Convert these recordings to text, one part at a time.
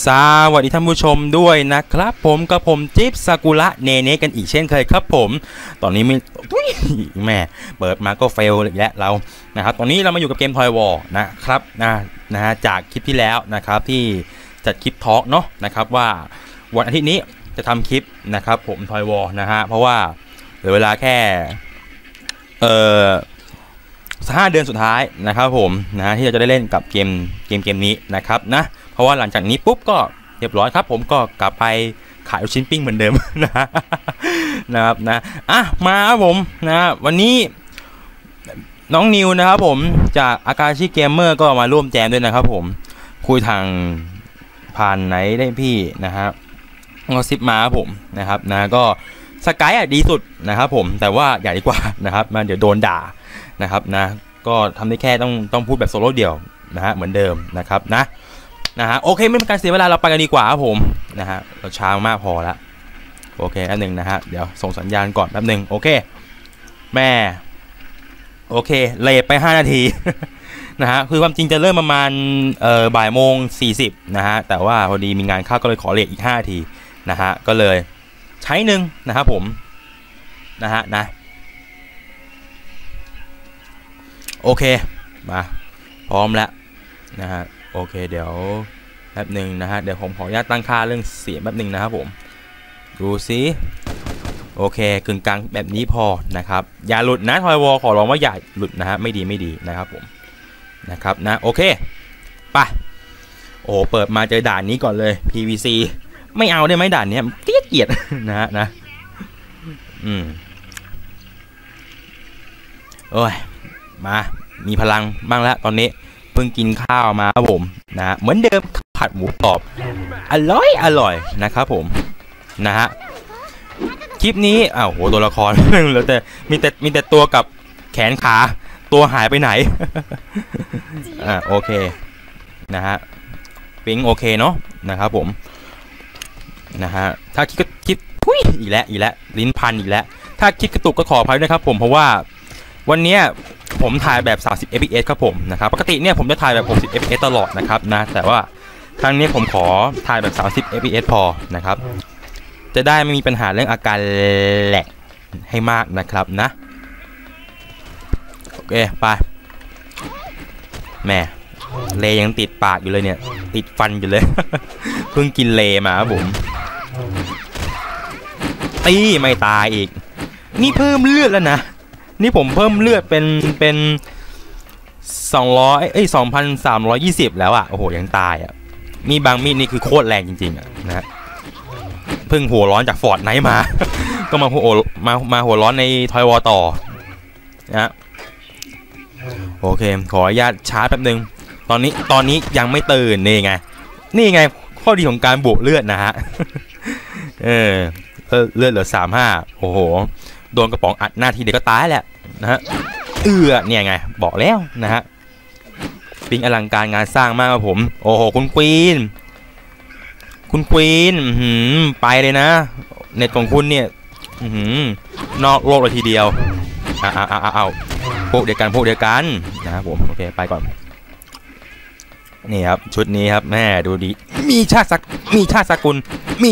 สวัสดีท่านผู้ชมด้วยนะครับผมกับผมจิ๊บซากุระเนเน่กันอีกเช่นเคยครับผมตอนนี้ไม่แม่เปิดมาก็เฟลอีกแล้วเรานะครับตอนนี้เรามาอยู่กับเกมทอยวอร์นะครับนะฮะจากคลิปที่แล้วนะครับที่จัดคลิปทอล์กเนาะนะครับว่าวันอาทิตย์นี้จะทำคลิปนะครับผมทอยวอร์นะฮะเพราะว่าเหลือเวลาแค่5 เดือนสุดท้ายนะครับผมนะที่เราจะได้เล่นกับเกมนี้นะครับนะเพราะว่าหลังจากนี้ปุ๊บก็เรียบร้อยครับผมก็กลับไปขายลูกชิ้นปิ้งเหมือนเดิมนะครับนะมาครับผมนะวันนี้น้องนิวนะครับผมจากอากาชิเกมเมอร์ก็มาร่วมแจมด้วยนะครับผมคุยทางผ่านไหนได้พี่นะครับก็ซิปมาครับผมนะครับนะก็สกายดีสุดนะครับผมแต่ว่าอย่าดีกว่านะครับมันเดี๋ยวโดนด่านะครับนะก็ทำได้แค่ต้องพูดแบบโซโล่เดี่ยวนะฮะเหมือนเดิมนะครับนะฮะโอเคไม่เป็นการเสียเวลาเราไปกันดีกว่าครับผมนะฮะเราช้ามากพอแล้วโอเคแป๊บนึงนะฮะเดี๋ยวส่งสัญญาณก่อนแป๊บนึงโอเคแม่โอเคเลทไป5 นาที นะฮะคือความจริงจะเริ่มประมาณบ่ายโมง40นะฮะแต่ว่าพอดีมีงานเข้าก็เลยขอเลทอีก5 นาทีนะฮะก็เลยใช้หนึ่งนะครับผมนะโอเคมาพร้อมแล้วนะฮะโอเคเดี๋ยวแป๊บหนึ่งนะฮะเดี๋ยวผมขออนุญาตตั้งค่าเรื่องเสียงแป๊บหนึ่งนะครับผมดูซิโอเคกึ่งกลางแบบนี้พอนะครับอย่าหลุดนะทอยวอลขอร้องว่าอย่าหลุดนะฮะไม่ดีนะครับผมนะครับนะโอเคไปโอ้เปิดมาเจอด่านนี้ก่อนเลย PVC ไม่เอาได้ไหมด่านนี้เกลียดนะฮะนะโอ้ยมามีพลังบ้างแล้วตอนนี้เพิ่งกินข้าวมาครับผมนะเหมือนเดิมผัดหมูกรอบอร่อยนะครับผมนะฮะคลิปนี้โหตัวละครเหลือแต่มีแต่ตัวกับแขนขาตัวหายไปไหน โอเคนะฮะปิ๊งโอเคเนาะนะครับผมนะฮะถ้าคิดอีกแล้วลิ้นพันอีกแล้วถ้าคิดกระตุกก็ขออภัยด้วยครับผมเพราะว่าวันนี้ผมถ่ายแบบ30 fps ครับผมนะครับปกติเนี่ยผมจะถ่ายแบบ60 fps ตลอดนะครับนะแต่ว่าครั้งนี้ผมขอถ่ายแบบ30 fps พอนะครับจะได้ไม่มีปัญหาเรื่องอาการแหลกให้มากนะครับนะโอเคไปแม่เลยังติดปากอยู่เลยเนี่ยติดฟันอยู่เลย เพิ่งกินเลมาครับผมตีไม่ตายอีกนี่เพิ่มเลือดแล้วนะนี่ผมเพิ่มเลือดเป็น2,320แล้วโอ้โหยังตายมีบางมีดนี่คือโคตรแรงจริงๆนะเพิ่งหัวร้อนจากฟอร์ดไนท์มา ก็มาหัวร้อนในทอยวอร์ต่อนะโอเคขออนุญาตชาร์จแป๊บนึงตอนนี้ยังไม่ตื่นนี่ไงข้อดีของการบวกเลือดนะฮะ เลือดเหลือ35โอ้โหโดนกระป๋องอัดหน้าทีเดียวก็ตายแหละนะฮะเนี่ยไงบอกแล้วนะฮะปิ้งอลังการงานสร้างมากครับผมโอ้โหคุณควีนไปเลยนะเน็ตของคุณเนี่ยนอกโลกเลยทีเดียวเอาพวกเดียวกันนะครับผมโอเคไปก่อนนี่ครับชุดนี้ครับแม่ดูดีมีชาติสกุล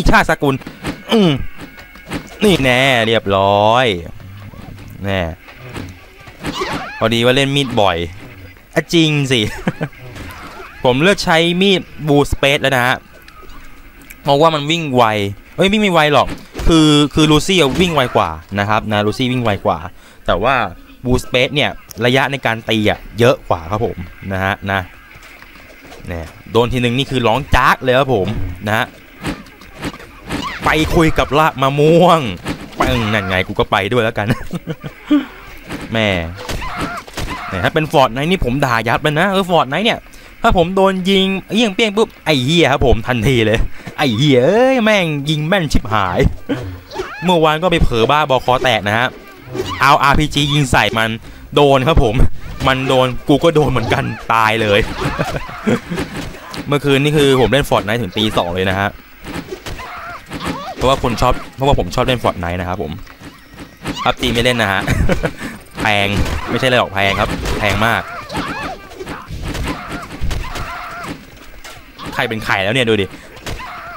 นี่แน่เรียบร้อยแน่พอดีว่าเล่นมีดบ่อยจริงสิ ผมเลือกใช้มีดบูสเปซแล้วนะฮะเพราะว่ามันวิ่งไววิ่งไม่ไวหรอกคือลูซี่วิ่งไวกว่านะครับนะลูซี่วิ่งไวกว่าแต่ว่าบูสเปซเนี่ยระยะในการตีเยอะกว่าครับผมนะฮะเนี่ยโดนทีนึงนี่คือร้องจ๊ากเลยครับผมนะฮะไปคุยกับละมะม่วงนั่นไงกูก็ไปด้วยแล้วกัน แม่ถ้าเป็นฟอร์ดไนท์นี่ผมด่ายับเลยนะฟอร์ดไนท์เนี่ยถ้าผมโดนยิงเปี้ยงปุ๊บไอ้เหี้ยครับผมทันทีเลยไอ้เหี้ยแม่งยิงแม่นชิบหาย เมื่อวานก็ไปเผลอบ้าบอคอแตกนะฮะเอา RPG ยิงใส่มันโดนครับผมมันโดนกูก็โดนเหมือนกันตายเลย เมื่อคืนนี่คือผมเล่นฟอร์ดไนท์ถึงตี 2เลยนะฮะเพราะว่าผมชอบเล่นฟอร์ดไนท์นะครับผมครับตีไม่เล่นนะฮะ แพงไม่ใช่เลยหรอกแพงครับแพงมากใครเป็นใครแล้วเนี่ยดูดิ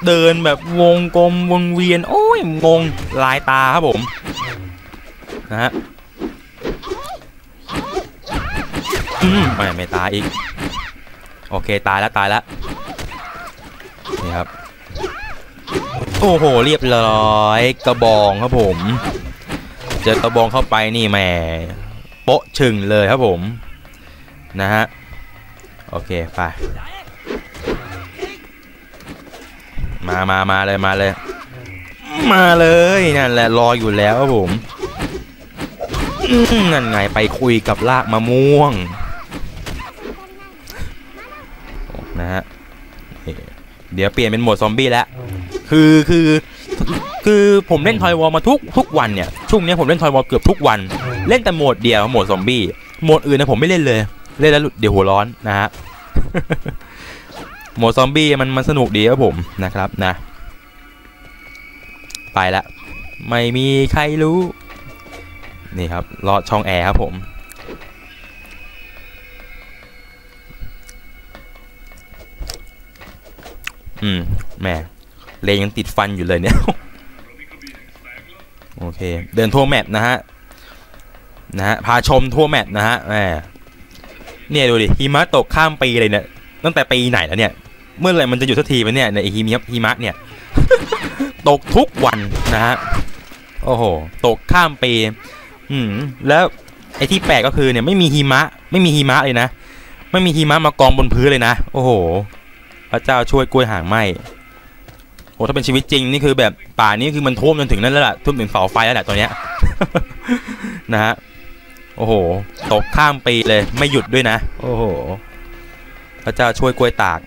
เดินแบบวงกลมวงเวียนโอ้ยงงลายตาครับผมนะฮะไม่ตายอีกโอเคตายแล้วนี่ครับโอ้โหเรียบร้อยกระบองครับผมเจอกระบองเข้าไปนี่แหมโป๊ะชึ่งเลยครับผมนะฮะโอเคไปมาเลยนั่นแหละรออยู่แล้วครับผมนั่นไงไปคุยกับรากมะม่วงนะฮะเดี๋ยวเปลี่ยนเป็นโหมดซอมบี้แล้วคือผมเล่นทอยวอลมาทุกวันเนี่ยช่วงนี้ผมเล่นทอยวอลเกือบทุกวันเล่นแต่โหมดเดียวโหมดซอมบี้โหมดอื่นนะผมไม่เล่นเลยเล่นแล้วเดี๋ยวหัวร้อนนะฮะ โหมดซอมบี้มันสนุกดีครับผมนะครับนะไปละไม่มีใครรู้นี่ครับลอดช่องแอร์ครับผมแม่เลยังติดฟันอยู่เลยเนี่ยโอเคเดินทั่วแมปนะฮะพาชมทั่วแมปนะฮะแม่เนี่ยดูดิหิมะตกข้ามปีเลยเนี่ยตั้งแต่ปีไหนแล้วเนี่ยเมื่อไหร่มันจะหยุดสักทีวะเนี่ยในหิมะเนี่ย ตกทุกวันนะฮะโอ้โหตกข้ามปีแล้วไอ้ที่แปลกก็คือเนี่ยไม่มีหิมะเลยนะไม่มีหิมะมากองบนพื้นเลยนะโอ้โหพระเจ้าช่วยกล้วยหางไหมโอ้ถ้าเป็นชีวิตจริงนี่คือแบบป่านี้คือมันท่วมจนถึงนั่นแล้วล่ะท่วมถึงเสาไฟแล้วแหละตัวเนี้ย นะฮะโอ้โหตกข้ามปีเลยไม่หยุดด้วยนะโอ้โหพระเจ้าช่วยกล้วยตาก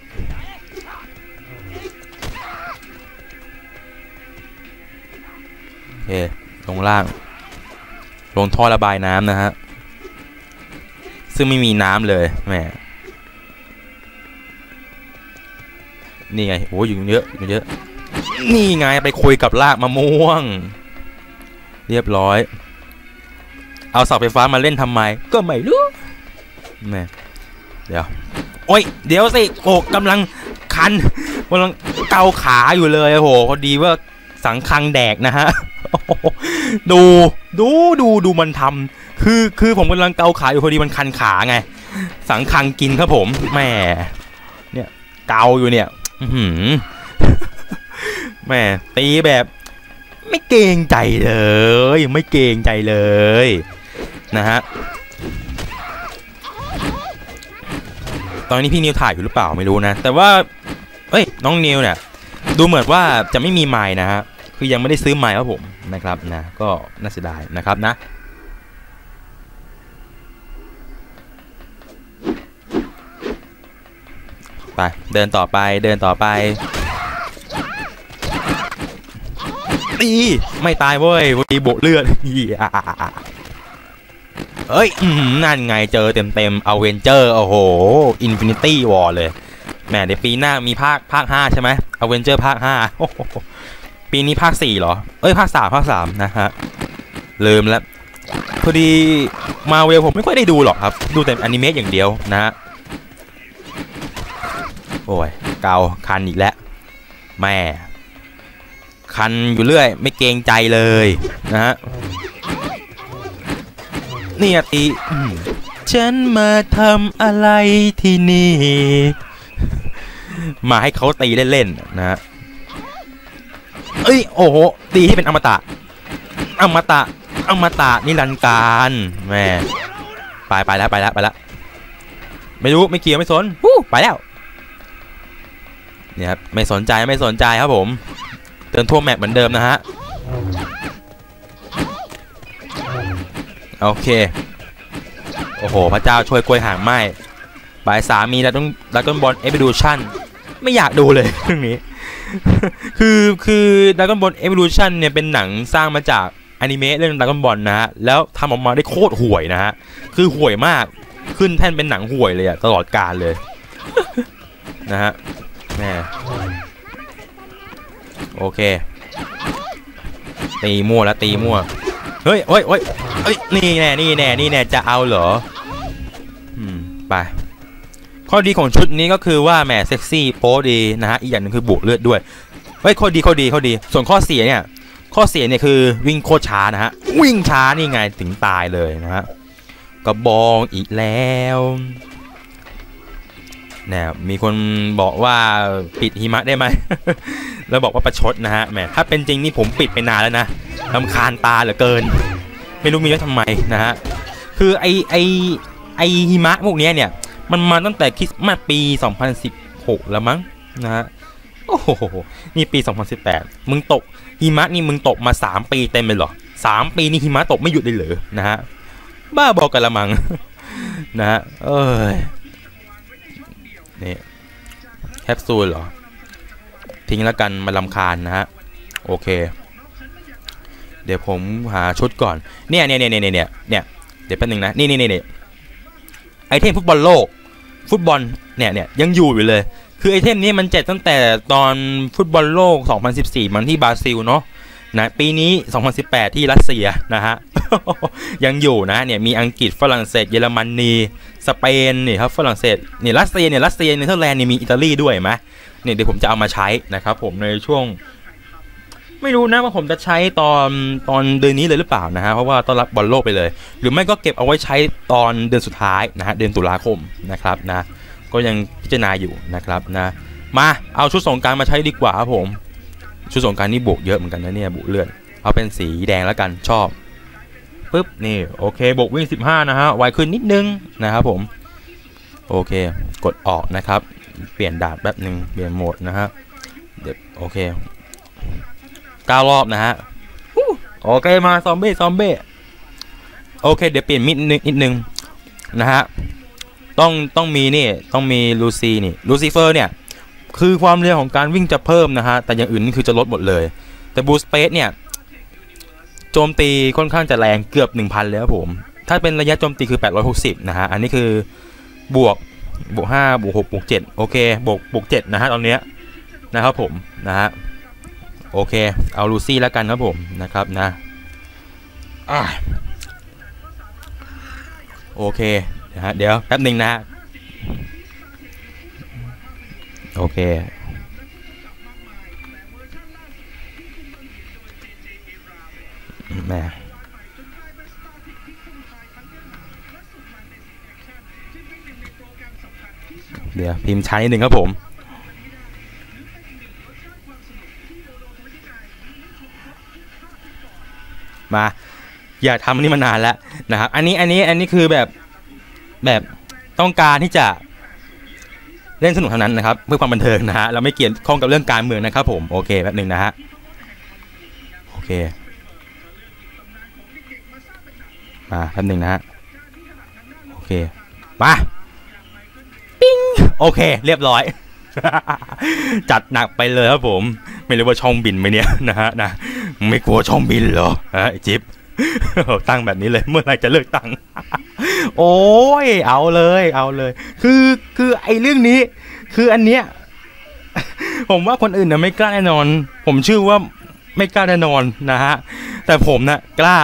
โอเคลงล่างลงท่อระบายน้ำนะฮะซึ่งไม่มีน้ำเลยแหมนี่ไงโอ้ยอยู่เยอะนี่ไงไปคุยกับรากมะม่วงเรียบร้อยเอาเสาไฟฟ้ามาเล่นทำไมก็ไม่รู้แม่เดี๋ยวโอ้ยเดี๋ยวสิโอ้กำลังคันกำลังเกาขาอยู่เลยโอ้โหพอดีว่าสังคังแดกนะฮะดูมันทำคือผมกำลังเกาขาอยู่พอดีมันคันขาไงสังคังกินครับผมแม่เนี่ยเกาอยู่เนี่ยแม่ตีแบบไม่เกรงใจเลยนะฮะตอนนี้พี่นิวถ่ายอยู่หรือเปล่าไม่รู้นะแต่ว่าน้องนิวเนี่ยดูเหมือนว่าจะไม่มีไมค์นะฮะคือยังไม่ได้ซื้อไมค์ครับผมนะครับนะก็น่าเสียดายนะครับนะไปเดินต่อไปตีไม่ตายเว้ยตีโบเลือดเอ้ยนั่นไงเจอเต็มอเวนเจอร์โอ้โหอินฟินิตี้วอร์เลยแหมเดี๋ยวปีหน้ามีภาค5ใช่ไหมอเวนเจอร์ภาค5ปีนี้ภาค4เหรอภาค3นะฮะลืมแล้วพอดีมาเวลผมไม่ค่อยได้ดูหรอกครับดูแต่อนิเมะอย่างเดียวนะฮะโอ้ยเกาคันอีกแล้วแม่คันอยู่เรื่อยไม่เกรงใจเลยนะฮะนี่ตีฉันมาทำอะไรที่นี่มาให้เขาตีเล่นๆนะฮะโอ้โหตีที่เป็นอมตะนิรันดร์การแม่ไปแล้วไม่รู้ไม่เกี่ยวไม่สนไปแล้วเนี่ยครับไม่สนใจครับผมเดินทั่วแมปเหมือนเดิมนะฮะโอเคโอ้โหพระเจ้าช่วยกล้วยหางไหมบ่าย3มีดราก้อนบอลEvolutionไม่อยากดูเลยเรื่องนี้ คือดราก้อนบอลEvolutionเนี่ยเป็นหนังสร้างมาจากอนิเมะเรื่องดราก้อนบอลนะฮะแล้วทำออกมาได้โคตรห่วยนะฮะคือห่วยมากขึ้นแท่นเป็นหนังห่วยเลยอะตลอดกาลเลย นะฮะแม่โอเคตีมั่วเฮ้ยนี่แน่จะเอาเหรอไปข้อดีของชุดนี้ก็คือว่าแหมเซ็กซี่โป๊ดีนะฮะอีกอย่างนึงคือบุเลือดด้วยเฮ้ยข้อดีส่วนข้อเสียเนี่ยคือวิ่งโคตรช้านะฮะวิ่งช้านี่ไงถึงตายเลยนะฮะกระบองอีกแล้วเนี่ยมีคนบอกว่าปิดหิมะได้ไหม แล้วบอกว่าประชดนะฮะแหมถ้าเป็นจริงนี่ผมปิดไปนานแล้วนะรำคาญตาเหลือเกินไม่รู้มีไว้ทำไมนะฮะคือไอหิมะพวกนี้เนี่ยมันมาตั้งแต่คริสต์มาสปี2016แล้วมั้งนะฮะโอ้โหนี่ปี2018มึงตกหิมะนี่มึงตกมา3 ปีเต็มเลยเหรอ3 ปีนี่หิมะตกไม่หยุดเลยเหรอนะฮะบ้าบอกกันละมัง นะฮะนี่แคปซูลเหรอทิ้งแล้วกันมาลำคาญนะฮะโอเคเดี๋ยวผมหาชุดก่อนเนี่ยเดี๋ยวแป๊บนึงนะนี่ไอเทมฟุตบอลโลกฟุตบอลเนี่ยยังอยู่เลยคือไอเทมนี้มันแจกตั้งแต่ตอนฟุตบอลโลก2014มันที่บราซิลเนาะนะปีนี้2018ที่รัสเซียนะฮะ ยังอยู่นะเนี่ยมีอังกฤษฝรั่งเศสเยอรมนีสเปนนี่ครับฝรั่งเศสนี่รัสเซียเนเธอร์แลนด์นี่มีอิตาลีด้วยไหมเนี่ยเดี๋ยวผมจะเอามาใช้นะครับผมในช่วงไม่รู้นะว่าผมจะใช้ตอนเดือนนี้เลยหรือเปล่านะฮะเพราะว่าต้อนรับบอลโลกไปเลยหรือไม่ก็เก็บเอาไว้ใช้ตอนเดือนสุดท้ายนะฮะเดือนตุลาคมนะครับนะก็ยังพิจารณาอยู่นะครับนะมาเอาชุดสงกรานต์มาใช้ดีกว่าครับผมชุดสงกรานต์นี่บวกเยอะเหมือนกันนะเนี่ยบวกเลือดเอาเป็นสีแดงแล้วกันชอบปึ๊บนี่โอเคบวกวิ่ง15นะฮะไวขึ้นนิดนึงนะครับผมโอเคกดออกนะครับเปลี่ยนดาบแป๊บนึงเปลี่ยนโหมดนะฮะเดี๋ยวโอเค9 รอบนะฮะโอเคมาซอมเบ้โอเคเดี๋ยวเปลี่ยนมิดนิดนึงนะฮะต้องมีนี่ต้องมีลูซิเฟอร์เนี่ยคือความเร็วของการวิ่งจะเพิ่มนะฮะแต่อย่างอื่นนี่คือจะลดหมดเลยแต่บูสเปซเนี่ยโจมตีค่อนข้างจะแรงเกือบ 1,000 แล้วผมถ้าเป็นระยะโจมตีคือ860นะฮะอันนี้คือบวก5บวก6บวก7โอเคบวก7นะฮะตอนเนี้ยนะครับผมนะฮะโอเคเอาลูซี่แล้วกันครับผมนะครับนะโอเคนะฮะเดี๋ยวแป๊บหนึ่งนะโอเคแม่เดี๋ยวพิมพ์ใช้หนึ่งครับผมมาอยากทำนี่มานานแล้วนะครับอันนี้คือแบบต้องการที่จะเล่นสนุกเท่านั้นนะครับเพื่อความบันเทิงนะฮะเราไม่เกี่ยวข้องกับเรื่องการเมืองนะครับผมโอเคแป๊บนึงนะฮะโอเคมาแป๊บนึงนะฮะโอเคมาปิ้งโอเคเรียบร้อย จัดหนักไปเลยครับผมไม่รู้ว่าช่องบินไหมเนี่ยนะฮะนะไม่กลัวช่องบินเหรอฮะจิ๊บ ตั้งแบบนี้เลยเมื่อไหร่จะเลิกตั้ง โอ้ยเอาเลยคือไอ้เรื่องนี้คืออันเนี้ย ผมว่าคนอื่นนะไม่กล้าแน่นอนผมชื่อว่าไม่กล้าแน่นอนนะฮะแต่ผมนะกล้า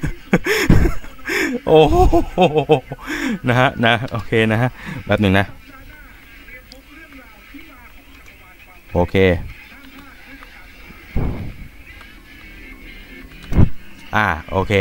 โอ้นะฮะนะโอเคนะฮะแบบหนึ่งนะโอเคโอเค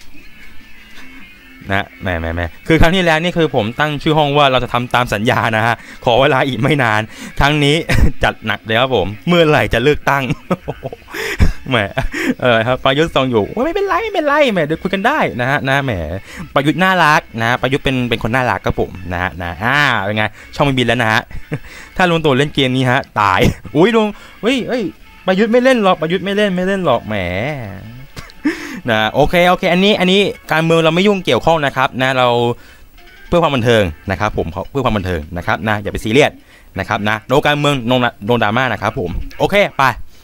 นะแม่คือครั้งที่แล้วนี่คือผมตั้งชื่อห้องว่าเราจะทำตามสัญญานะฮะขอเวลาอีกไม่นานครั้งนี้ จัดหนักเลยครับผมเมื่อไหร่จะเลือกตั้ง แหมครับประยุทธ์ส่งอยู่ไม่เป็นไรแหมเดี๋ยวคุยกันได้นะฮะนะแหมประยุทธ์น่ารักนะประยุทธ์เป็นคนน่ารักครับผมนะเป็นไงช่องบินแล้วนะฮะ ถ้าลุงตู่เล่นเกมนี้ฮะตายอุ้ยลุงเฮ้ยประยุทธ์ไม่เล่นหรอกประยุทธ์ไม่เล่นหรอกแหมนะโอเคอันนี้การเมืองเราไม่ยุ่งเกี่ยวข้องนะครับนะเราเพื่อความบันเทิงนะครับผมเพื่อความบันเทิงนะครับนะอย่าไปซีเรียสนะครับนะโนการเมืองโนดราม่านะครับผมโอเคไป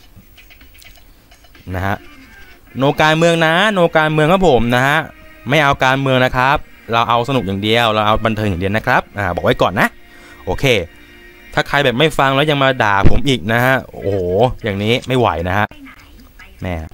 นะฮะโนการเมืองครับผมนะฮะไม่เอาการเมืองนะครับเราเอาสนุกอย่างเดียวเราเอาบันเทิงอย่างเดียวนะครับบอกไว้ก่อนนะโอเคถ้าใครแบบไม่ฟังแล้วยังมาด่าผมอีกนะฮะโอ้โหอย่างนี้ไม่ไหวนะฮะแม่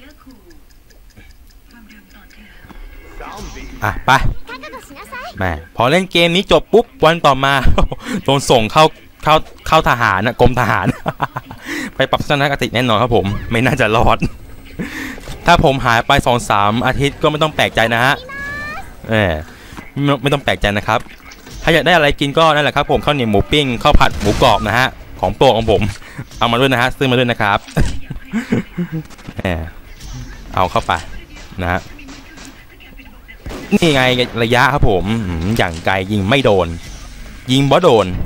ไปแม่พอเล่นเกมนี้จบปุ๊บวันต่อมา โดนส่งเข้าทหารนะกรมทหาร ไปไปปรับทัศนคติแน่นอนครับผมไม่น่าจะรอด ถ้าผมหายไป 2-3 อาทิตย์ก็ไม่ต้องแปลกใจนะฮะไม่ต้องแปลกใจนะครับถ้าอยากได้อะไรกินก็นั่นแหละครับผมข้าวเหนียวหมูปิ้งข้าวผัดหมูกรอบนะฮะของโปรดของผมเอามาด้วยนะฮะซื้อมาด้วยนะครับเอาเข้าไปนะฮะนี่ไงระยะครับผมอย่างไกลยิงไม่โดนยิงบ่โดน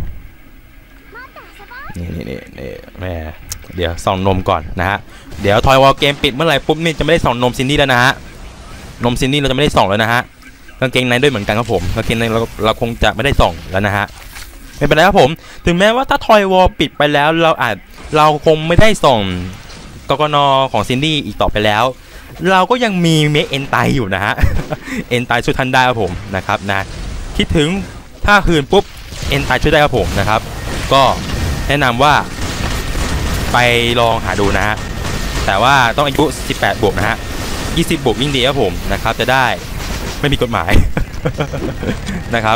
นี่แม่เดี๋ยวส่องนมก่อนนะฮะเดี๋ยวทอยวอลเกมปิดเมื่อไหร่ปุ๊บนี่จะไม่ได้ส่องนมซินดี้แล้วนะฮะนมซินดี้เราจะไม่ได้ส่องแล้วนะฮะกางเกงในด้วยเหมือนกันครับผมกางเกงในเราคงจะไม่ได้ส่องแล้วนะฮะไม่เป็นไรครับผมถึงแม้ว่าถ้าทอยวอลปิดไปแล้วเราคงไม่ได้ส่องกกนของซินดี้อีกต่อไปแล้วเราก็ยังมีเมคเอ็นไตอยู่นะฮะเอ็นไตช่วยทันได้ครับผมนะครับนะคิดถึงถ้าคืนปุ๊บเอ็นไตช่วยได้ครับผมนะครับก็แนะนำว่าไปลองหาดูนะฮะแต่ว่าต้องอายุ18 บวกนะฮะ20 บวกยิ่งดีครับผมนะครับจะได้ไม่มีกฎหมาย นะครับ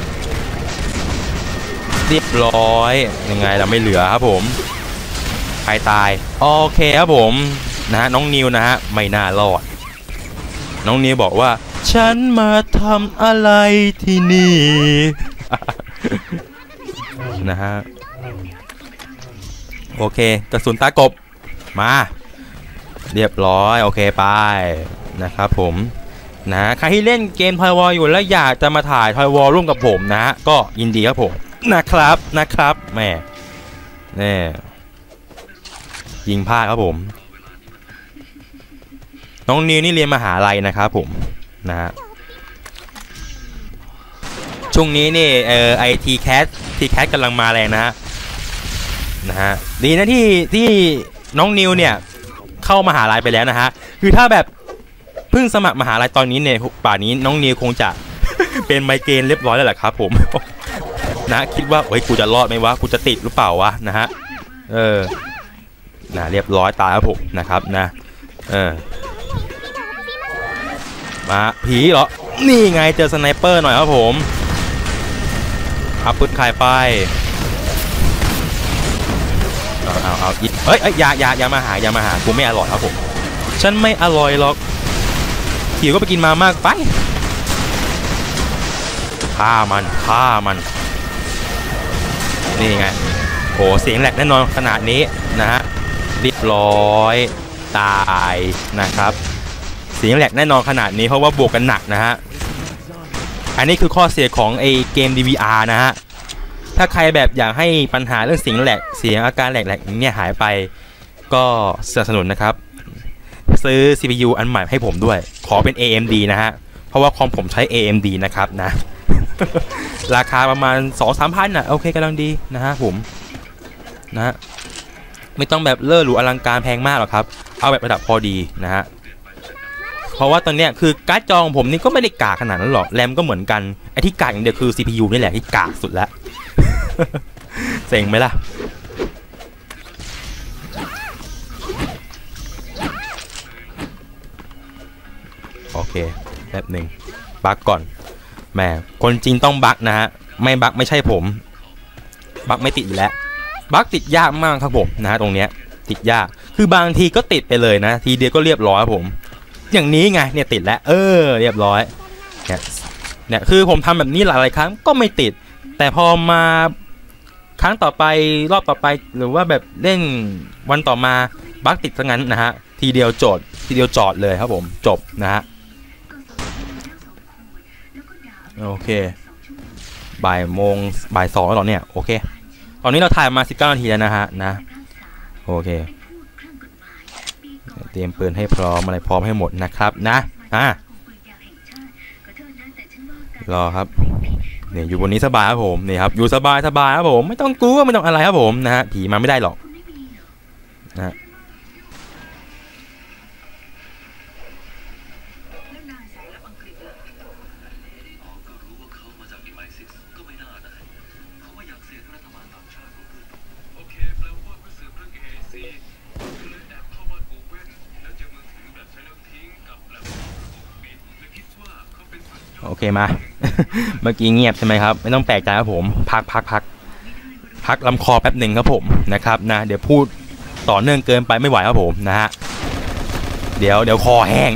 เรียบร้อยยังไงเราไม่เหลือครับผมใครตายโอเคครับผมนะฮะน้องนิวนะฮะไม่น่ารอดน้องนิวบอกว่าฉันมาทำอะไรที่นี่ นะฮะโอเคกระสุนตากบมาเรียบร้อยโอเคไปนะครับผมนะใครที่เล่นเกมทอยวอลอยู่แล้วอยากจะมาถ่ายทอยวอลร่วมกับผมนะฮะก็ยินดีครับผมนะครับแม่นี่ยิงพลาดครับผมน้องนิวนี่เรียนมหาลัยนะครับผมนะฮะช่วงนี้นี่ทีแคสกำลังมาแรงนะฮะดีนะที่น้องนิวเนี่ยเข้ามหาลัยไปแล้วนะฮะคือถ้าแบบเพิ่งสมัครมหาลัยตอนนี้เนี่ยป่านนี้น้องนิวคงจะ เป็นไมเกรนเรียบร้อยแล้วแหละครับผม นะคิดว่าเฮ้ยกูจะรอดไหมวะกูจะติดหรือเปล่าวะนะฮะนะเรียบร้อยตายครับผมนะครับนะมาผีเหรอนี่ไงเจอสไนเปอร์หน่อยครับผมเอาปืนคายไปเอาเฮ้ยอย่ามาหากูไม่อร่อยครับผมฉันไม่อร่อยหรอกหิวก็ไปกินมามากไปฆ่ามันนี่ไงโหเสียงแหลกแน่นอนขนาดนี้นะฮะเรียบร้อยตายนะครับเสียงแหลกแน่นอนขนาดนี้เพราะว่าบวกกันหนักนะฮะอันนี้คือข้อเสียของไอเกม DVR นะฮะถ้าใครแบบอยากให้ปัญหาเรื่องเสียงแหลกเสียงอาการแหลกเนี่ยหายไปก็สนับสนุนนะครับซื้อ CPU อันใหม่ให้ผมด้วยขอเป็น AMD นะฮะเพราะว่าคอมผมใช้ AMD นะครับนะ ราคาประมาณ 2-3 พันโอเคกำลังดีนะฮะผมนะไม่ต้องแบบเลิศหรูอลังการแพงมากหรอกครับเอาแบบระดับพอดีนะฮะเพราะว่าตอนเนี้ยคือการ์ดจอของผมนี่ก็ไม่ได้กากขนาดนั้นหรอกแรมก็เหมือนกันไอที่กากอย่างเดียวคือ CPU นี่แหละที่กากสุดแล้ว เซ็งไหมล่ะโอเคแป๊บหนึ่งบักก่อนแหมคนจริงต้องบักนะฮะไม่บักไม่ใช่ผมบักไม่ติดอยู่แล้วบักติดยากมากครับผมนะฮะตรงเนี้ยติดยากคือบางทีก็ติดไปเลยนะทีเดียวก็เรียบร้อยครับผมอย่างนี้ไงเนี่ยติดแล้วเรียบร้อยเนี่ยคือผมทำแบบนี้หลายครั้งก็ไม่ติดแต่พอมาครั้งต่อไปรอบต่อไปหรือว่าแบบเล่นวันต่อมาบักติดซะงั้นนะฮะทีเดียวจอดเลยครับผมจบนะฮะโอเคบ่ายสองแล้วหรอเนี่ยโอเคตอนนี้เราถ่ายมา19 นาทีแล้วนะฮะนะโอเคเตรียมปืนให้พร้อมอะไรพร้อมให้หมดนะครับนะรอครับเนี่ยอยู่บนนี้สบายครับผมนี่ครับอยู่สบายครับผมไม่ต้องกลัวไม่ต้องอะไรครับผมนะฮะผีมาไม่ได้หรอกนะ โอเคมา เมื่อกี้เงียบใช่ไหมครับไม่ต้องแปลกใจครับผมพักลำคอแป๊บหนึ่งครับผมนะครับนะเดี๋ยวพูดต่อเนื่องเกินไปไม่ไหวครับผมนะฮะเดี๋ยวคอแห้ง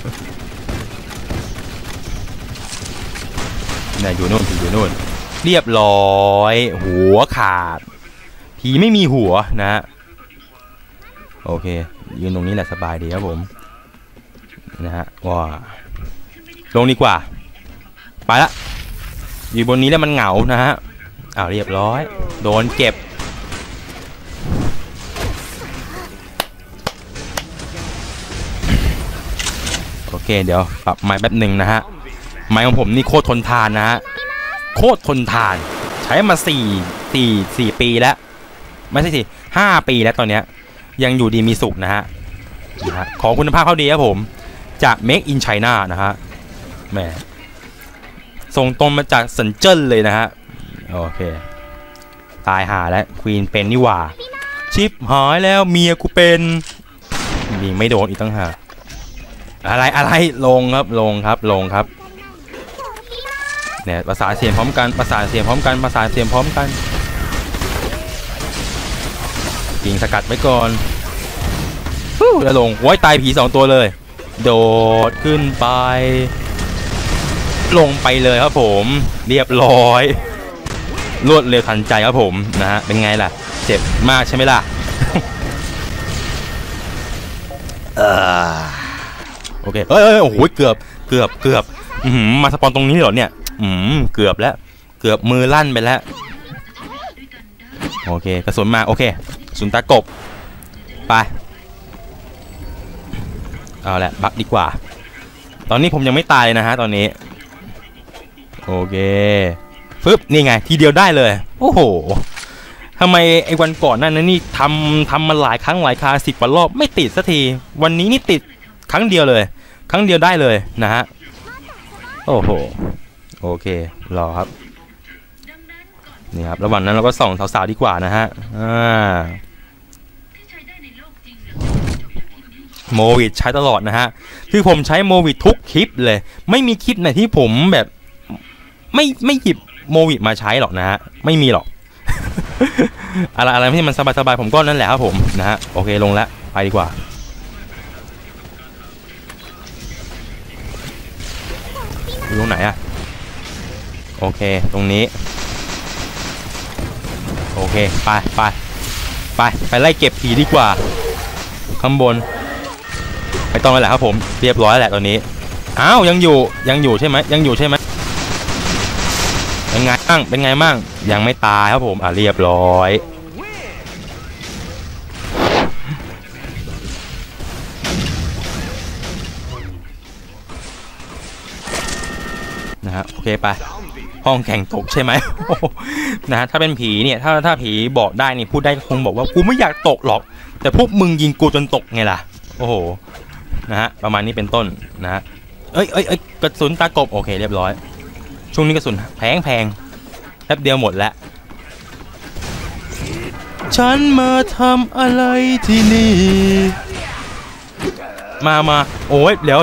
เนี่ยอยู่นู่นเรียบร้อยหัวขาดผีไม่มีหัวนะฮะโอเคยืนตรงนี้แหละสบายดีครับผมนะฮะว้าลงดีกว่าไปละอยู่บนนี้แล้วมันเหงานะฮะเรียบร้อยโดนเก็บโอเคเดี๋ยวปรับไม้แป๊บหนึ่งนะฮะไม้ของผมนี่โคตรทนทานนะฮะโคตรทนทานใช้มา4 ปีแล้วไม่ใช่สิ5 ปีแล้วตอนเนี้ยยังอยู่ดีมีสุขนะฮะของคุณภาพเขาดีครับผมจาก Make in China นะฮะแหมส่งตรงมาจากเซินเจิ้นเลยนะฮะโอเคตายหาแล้วควีนเป็นนี่หว่าชิปหายแล้วเมียกูเป็นยิงไม่โดนอีกตั้งหากอะไรลงครับเนี่ยประสานเสียงพร้อมกันยิงสกัดไว้ก่อนแล้วลงไว้ตายผี2 ตัวเลยโดดขึ้นไปลงไปเลยครับผมเรียบร้อยรวดเร็วทันใจครับผมนะฮะเป็นไงล่ะเจ็บมากใช่ไหมล่ะ โอเคโอ้โหเกือบมาสปอนตรงนี้เหรอเนี่ยเกือบแล้วเกือบมือลั่นไปแล้วโอเคกระสุนมาโอเคกระสุนตากบไปเอาแหละบักดีกว่าตอนนี้ผมยังไม่ตายเลยนะฮะตอนนี้โอเคฟึบนี่ไงทีเดียวได้เลยโอ้โหทำไมไอ้วันก่อนนั่นนี่ทำมาหลายครั้งหลายครา10 กว่ารอบไม่ติดสักทีวันนี้นี่ติดครั้งเดียวเลยครั้งเดียวได้เลยนะฮะโอ้โหโอเครอครับนี่ครับระหว่างนั้นเราก็ส่องสาวๆดีกว่านะฮะโมวิดใช้ตลอดนะฮะคือผมใช้โมวิดทุกคลิปเลยไม่มีคลิปไหนที่ผมแบบไม่หยิบโมวิดมาใช้หรอกนะฮะไม่มีหรอก อะไรที่มันสบายๆผมก็นั่นแหละครับผมนะฮะโอเคลงแล้วไปดีกว่าอยู่ตรงไหนอะโอเคตรงนี้โอเคไปไล่เก็บผีดีกว่าข้างบนไม่ต้องแล้วแหละครับผมเรียบร้อยแล้วแหละตอนนี้อ้าวยังอยู่ใช่ไหมเป็นไงบ้างยังไม่ตายครับผมเรียบร้อยนะฮะโอเคไปห้องแข่งตกใช่ไหม นะฮะถ้าเป็นผีเนี่ยถ้าผีบอกได้นี่พูดได้คงบอกว่ากูไม่อยากตกหรอกแต่พวกมึงยิงกูจนตกไงล่ะโอ้โหนะฮะประมาณนี้เป็นต้นนะฮะเอ้ยกระสุนตากบโอเคเรียบร้อยช่วงนี้กระสุนแพงแป๊บเดียวหมดแล้วฉันมาทำอะไรที่นี่มาโอ้ยเดี๋ยว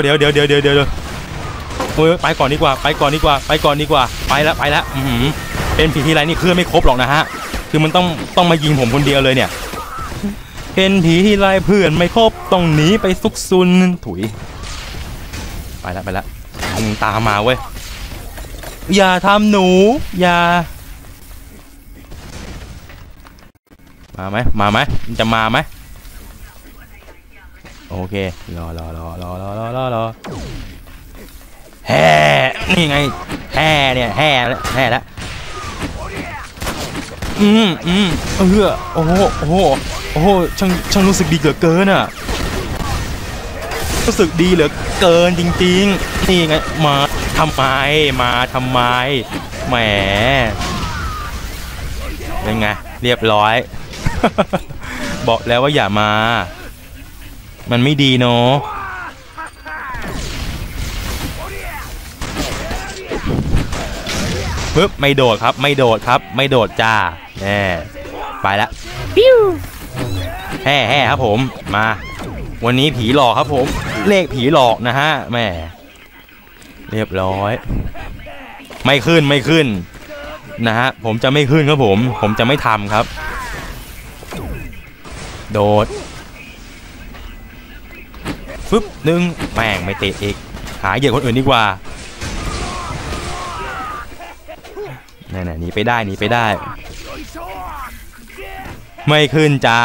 โอ้ยไปก่อนดีกว่าไปแล้วเป็นผีที่ไรนี่เคลื่อนไม่ครบหรอกนะฮะคือมันต้องมายิงผมคนเดียวเลยเนี่ยเป็นผีที่ไรเพื่อนไม่ครบต้องหนีไปซุกซุนถุยไปแล้วมึงตามมาเว้ยอย่าทำหนูอย่ามาไหมมันจะมาไหมโอเครอแห่นี่ไงแห่แล้วโอ้โหช่างรู้สึกดีเหลือเกินอ่ะรู้สึกดีเหลือเกินจริงๆนี่ไงมาทำไมแหมเป็นไงเรียบร้อย บอกแล้วว่าอย่ามามันไม่ดีเนาะปึ๊บไม่โดดจ้าแน่ไปละปิ้วแห่ครับผมมาวันนี้ผีหลอกครับผมเลขผีหลอกนะฮะแม่เรียบร้อยไม่ขึ้นนะฮะผมจะไม่ขึ้นครับผมจะไม่ทำครับโดดฟึบหนึ่งแม่งไม่ติดอีกหาเหยื่อคนอื่นดีกว่านั่นหนีไปได้หนีไปได้ไม่ขึ้นจ้า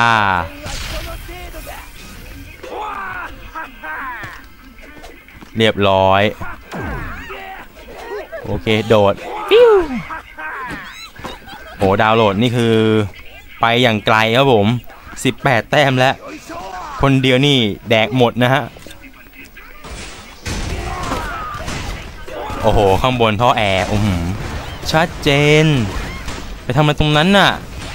เรียบร้อยโอเคโดดโอ้ดาวน์โหลดนี่คือไปอย่างไกลครับผม18แต้มแล้วคนเดียวนี่แดกหมดนะฮะโอ้โหข้างบนท่อแอร์ชัดเจนไปทำอะไรตรงนั้นน่ะ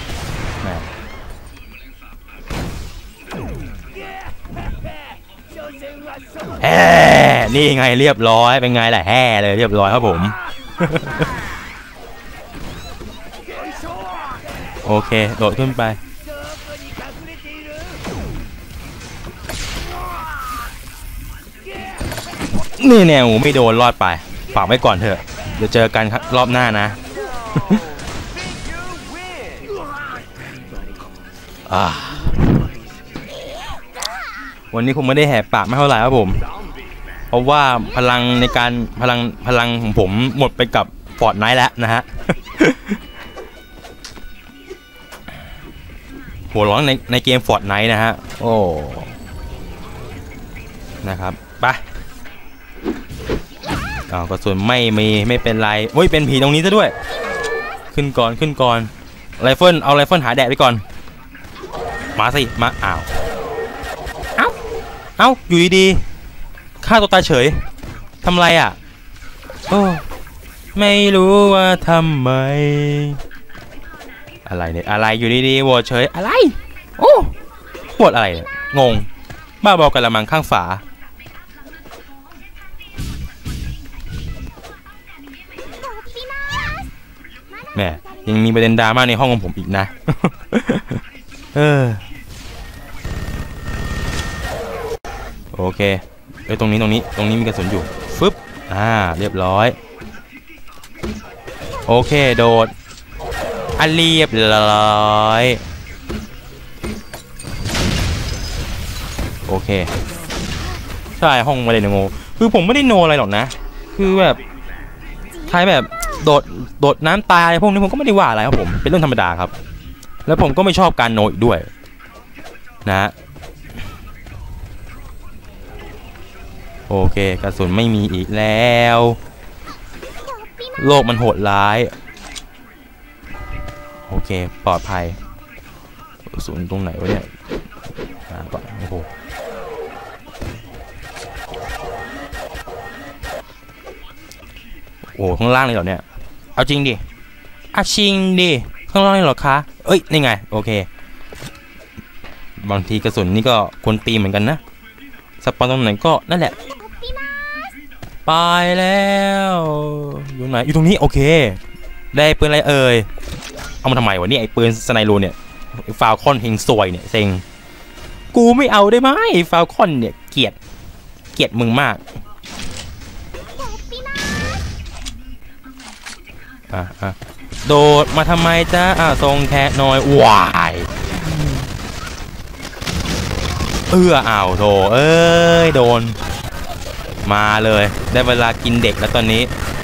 แฮ่นี่ไงเรียบร้อยเป็นไงล่ะแฮ่เลยเรียบร้อยครับผมโอเคโดดขึ้นไปนี่แนวไม่โดนรอดไปฝากไว้ก่อนเถอะเดี๋ยวเจอกันครับรอบหน้านะ วันนี้คงไม่ได้แหกปากไม่เท่าไหร่ครับผมเพราะว่าพลังในการพลังของผมหมดไปกับฟอร์ตไนท์แล้วนะฮะ หัวร้อนในเกมฟอร์ตไนท์นะฮะโอ้นะครับไปกระสุนไม่เป็นไรโอ้ยเป็นผีตรงนี้ซะด้วยขึ้นก่อนไรเฟิลเอาไรเฟิลหาแดดไปก่อนมาสิมาเอ้าอยู่ดีๆฆ่าตัวตายเฉยทำไรอ่ะโอ้ไม่รู้ว่าทำไมอะไรเนี่ยอะไรอยู่ดีๆโหวตเฉยอะไรโอ้โหวตอะไรเนี่ยงงบ้าบอกกันละมังข้างฝาแม่ยังมีประเด็นดราม่าในห้องของผมอีกนะ โอเคตรงนี้มีกระสุนอยู่ฟึบเรียบร้อยโอเคโดดเรียบร้อยโอเคใช่ห้องไม่ได้โง่คือผมไม่ได้โนอะไรหรอกนะคือแบบใช้แบบโดดน้ำตายพวกนี้ผมก็ไม่ได้ว่าอะไรครับผมเป็นเรื่องธรรมดาครับแล้วผมก็ไม่ชอบการโนอีกด้วยนะโอเคกระสุนไม่มีอีกแล้วโลกมันโหดร้ายโอเคปลอดภัยกระสุนตรงไหนวะเนี่ยโอ้โหโอ้ข้างล่างเลยเหรอเนี่ยเอาจริงดิข้างล่างเลยเหรอคะเอ้ยนี่ไงโอเคบางทีกระสุนนี่ก็ควรตีเหมือนกันนะสปอนตรงไหนก็นั่นแหละไปแล้วอยู่ไหนอยู่ตรงนี้โอเคได้ปืนอะไรเอ่ยเอามาทำไมวะนี่ไอ้ปืนสไนรูเนี่ยฟาวคอนเฮงซวยเนี่ยเซ็งกูไม่เอาได้ไหมฟาวคอนเนี่ยเกลียดมึงมากโดดมาทำไมจ้าทรงแค่น้อยวายโถเอ้ยโดนมาเลยได้เวลากินเด็กแล้วตอนนี้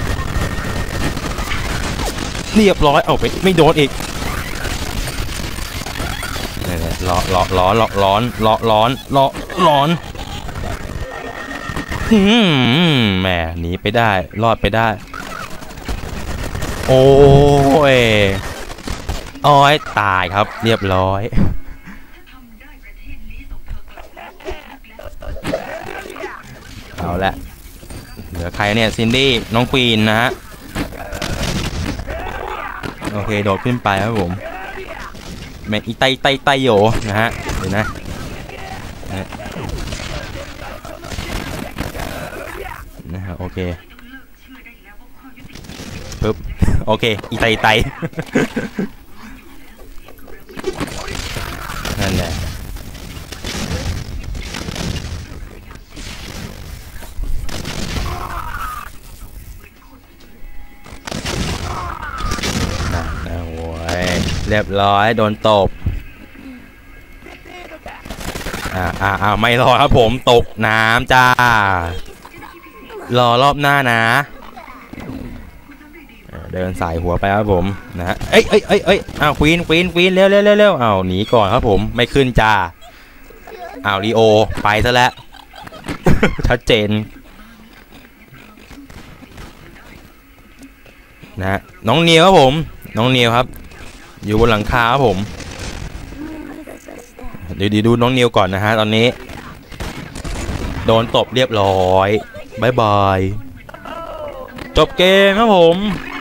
เรียบร้อยเอาไปไม่โดนอีกเนี่ยร้อนแหมหนีไปได้รอดไปได้โอ้ยตายครับเรียบร้อยเอาละเหลือใครเนี่ยซินดี้น้องควีนนะฮะโอเคโดดขึ้นไปครับผมแม่อีไตโยนะฮะเดี๋ยวนะฮะโอเคปึ๊บโอเคอีไตนั่นแหละโอ้ยเรียบร้อยโดนตบไม่รอครับผมตกน้ำจ้ารอรอบหน้านะเดินสายหัวไปครับผมนะฮะเอ้ยควีนเร็วหนีก่อนครับผมไม่ขึ้นจ้าลีโอไปซะแล้ว ชัดเจนนะน้องเนียวครับผมน้องเนียวครับอยู่บนหลังคาครับผมเดี๋ยวดูน้องเนียวก่อนนะฮะตอนนี้โดนตบเรียบร้อยบายบายจบเกมครับผม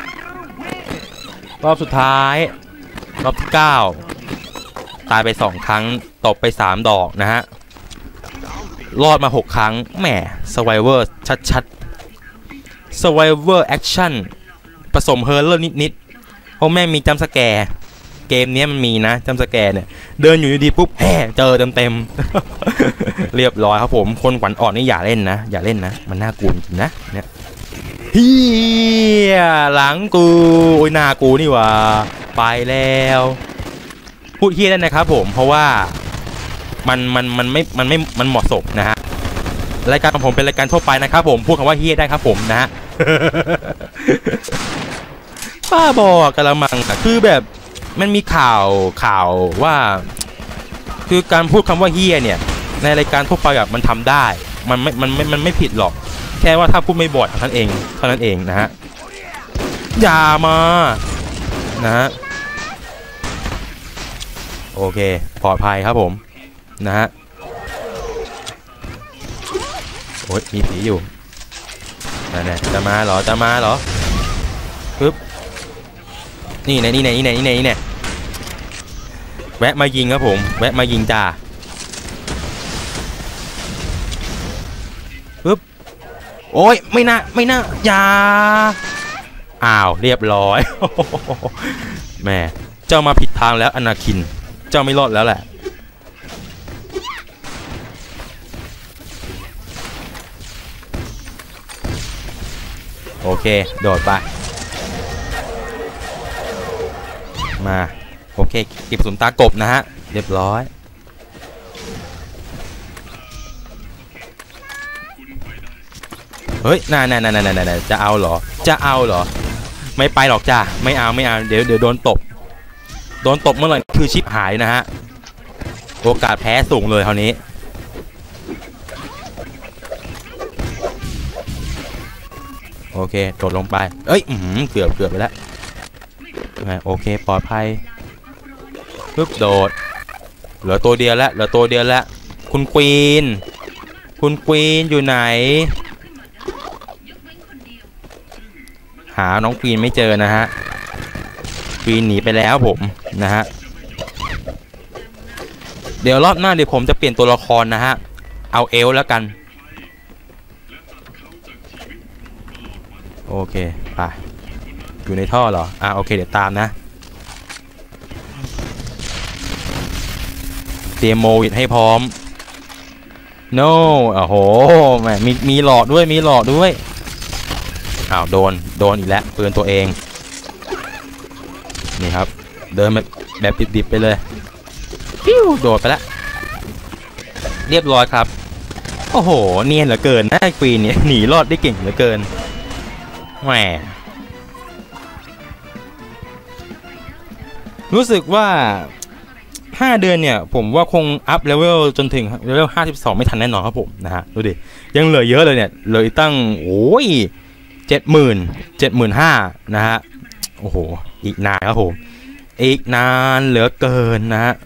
รอบสุดท้ายรอบที่9ตายไป2ครั้งตบไป3ดอกนะฮะรอดมา6ครั้งแหม Survivor ชัดๆ Survivor Action ผสมเฮอร์เรอร์นิดๆเพราะแม่มีจัมป์สแกร์เกมนี้มันมีนะจัมป์สแกร์เนี่ยเดินอยู่ดีๆปุ๊บแห่เจอเต็มๆ เรียบร้อยครับผมคนขวัญอ่อนนี่อย่าเล่นนะมันน่ากลัวจริงนะเนี่ยเฮียหลังกูโอ้ยหน้ากูนี่ว่าไปแล้วพูดเฮียได้นะครับผมเพราะว่ามันเหมาะสมนะฮะรายการของผมเป็นรายการทั่วไปนะครับผมพูดคำว่าเฮียได้ครับผมนะฮะ ป้าบอกกะละมังคือแบบมันมีข่าวว่าคือการพูดคำว่าเฮียเนี่ยในรายการทั่วไปแบบมันทำได้มันไม่ผิดหรอกแค่ว่าถ้าพูดไม่บ่อยเท่านั้นเองนะฮะอย่ามานะฮะโอเคปลอดภัยครับผมนะฮะโอ้ยมีผีอยู่นั่นแหละจะมาเหรอปึ๊บนี่ไหนแวะมายิงครับผมแวะมายิงจ้าปึ๊บโอ้ยไม่น่าอย่าเรียบร้อยแม่เจ้ามาผิดทางแล้วอนาคินเจ้าไม่รอดแล้วแหละโอเคโดดไปมาโอเคเก็บกระสุนตากบนะฮะเรียบร้อยเฮ้ยน่าจะเอาเหรอไม่ไปหรอกจ้าไม่เอาเดี๋ยวโดนตบเมื่อไหร่คือชิปหายนะฮะโอกาสแพ้สูงเลยคราวนี้โอเคโดดลงไปเอ้ยเกือบไปแล้วโอเคปลอดภัยปึ๊บโดดเหลือตัวเดียวแล้วคุณควีนอยู่ไหนหาน้องควีนไม่เจอนะฮะควีนหนีไปแล้วผมนะฮะเดี๋ยวรอบหน้าเดี๋ยวผมจะเปลี่ยนตัวละครนะฮะเอาเอลแล้วกันโอเคไปอยู่ในท่อเหรอโอเคเดี๋ยวตามนะเตรียมโมวิดให้พร้อม no โอ้โหแหมมีหลอดด้วยโดนอีกแล้วปืนตัวเองนี่ครับเดินแบบดิบๆไปเลยปิ้วโดดไปแล้วเรียบร้อยครับโอ้โหเนียนเหลือเกินนะควีนเนี่ยหนีรอดได้เก่งเหลือเกินแหมรู้สึกว่า5 เดือนเนี่ยผมว่าคงอัพเลเวลจนถึงเลเวล52ไม่ทันแน่นอนครับผมนะฮะดูดิยังเหลือเยอะเลยเนี่ยเลยตั้งโอ้ย75,000นะฮะโอ้โหอีกนานครับผมอีกนานเหลือเกินนะฮะ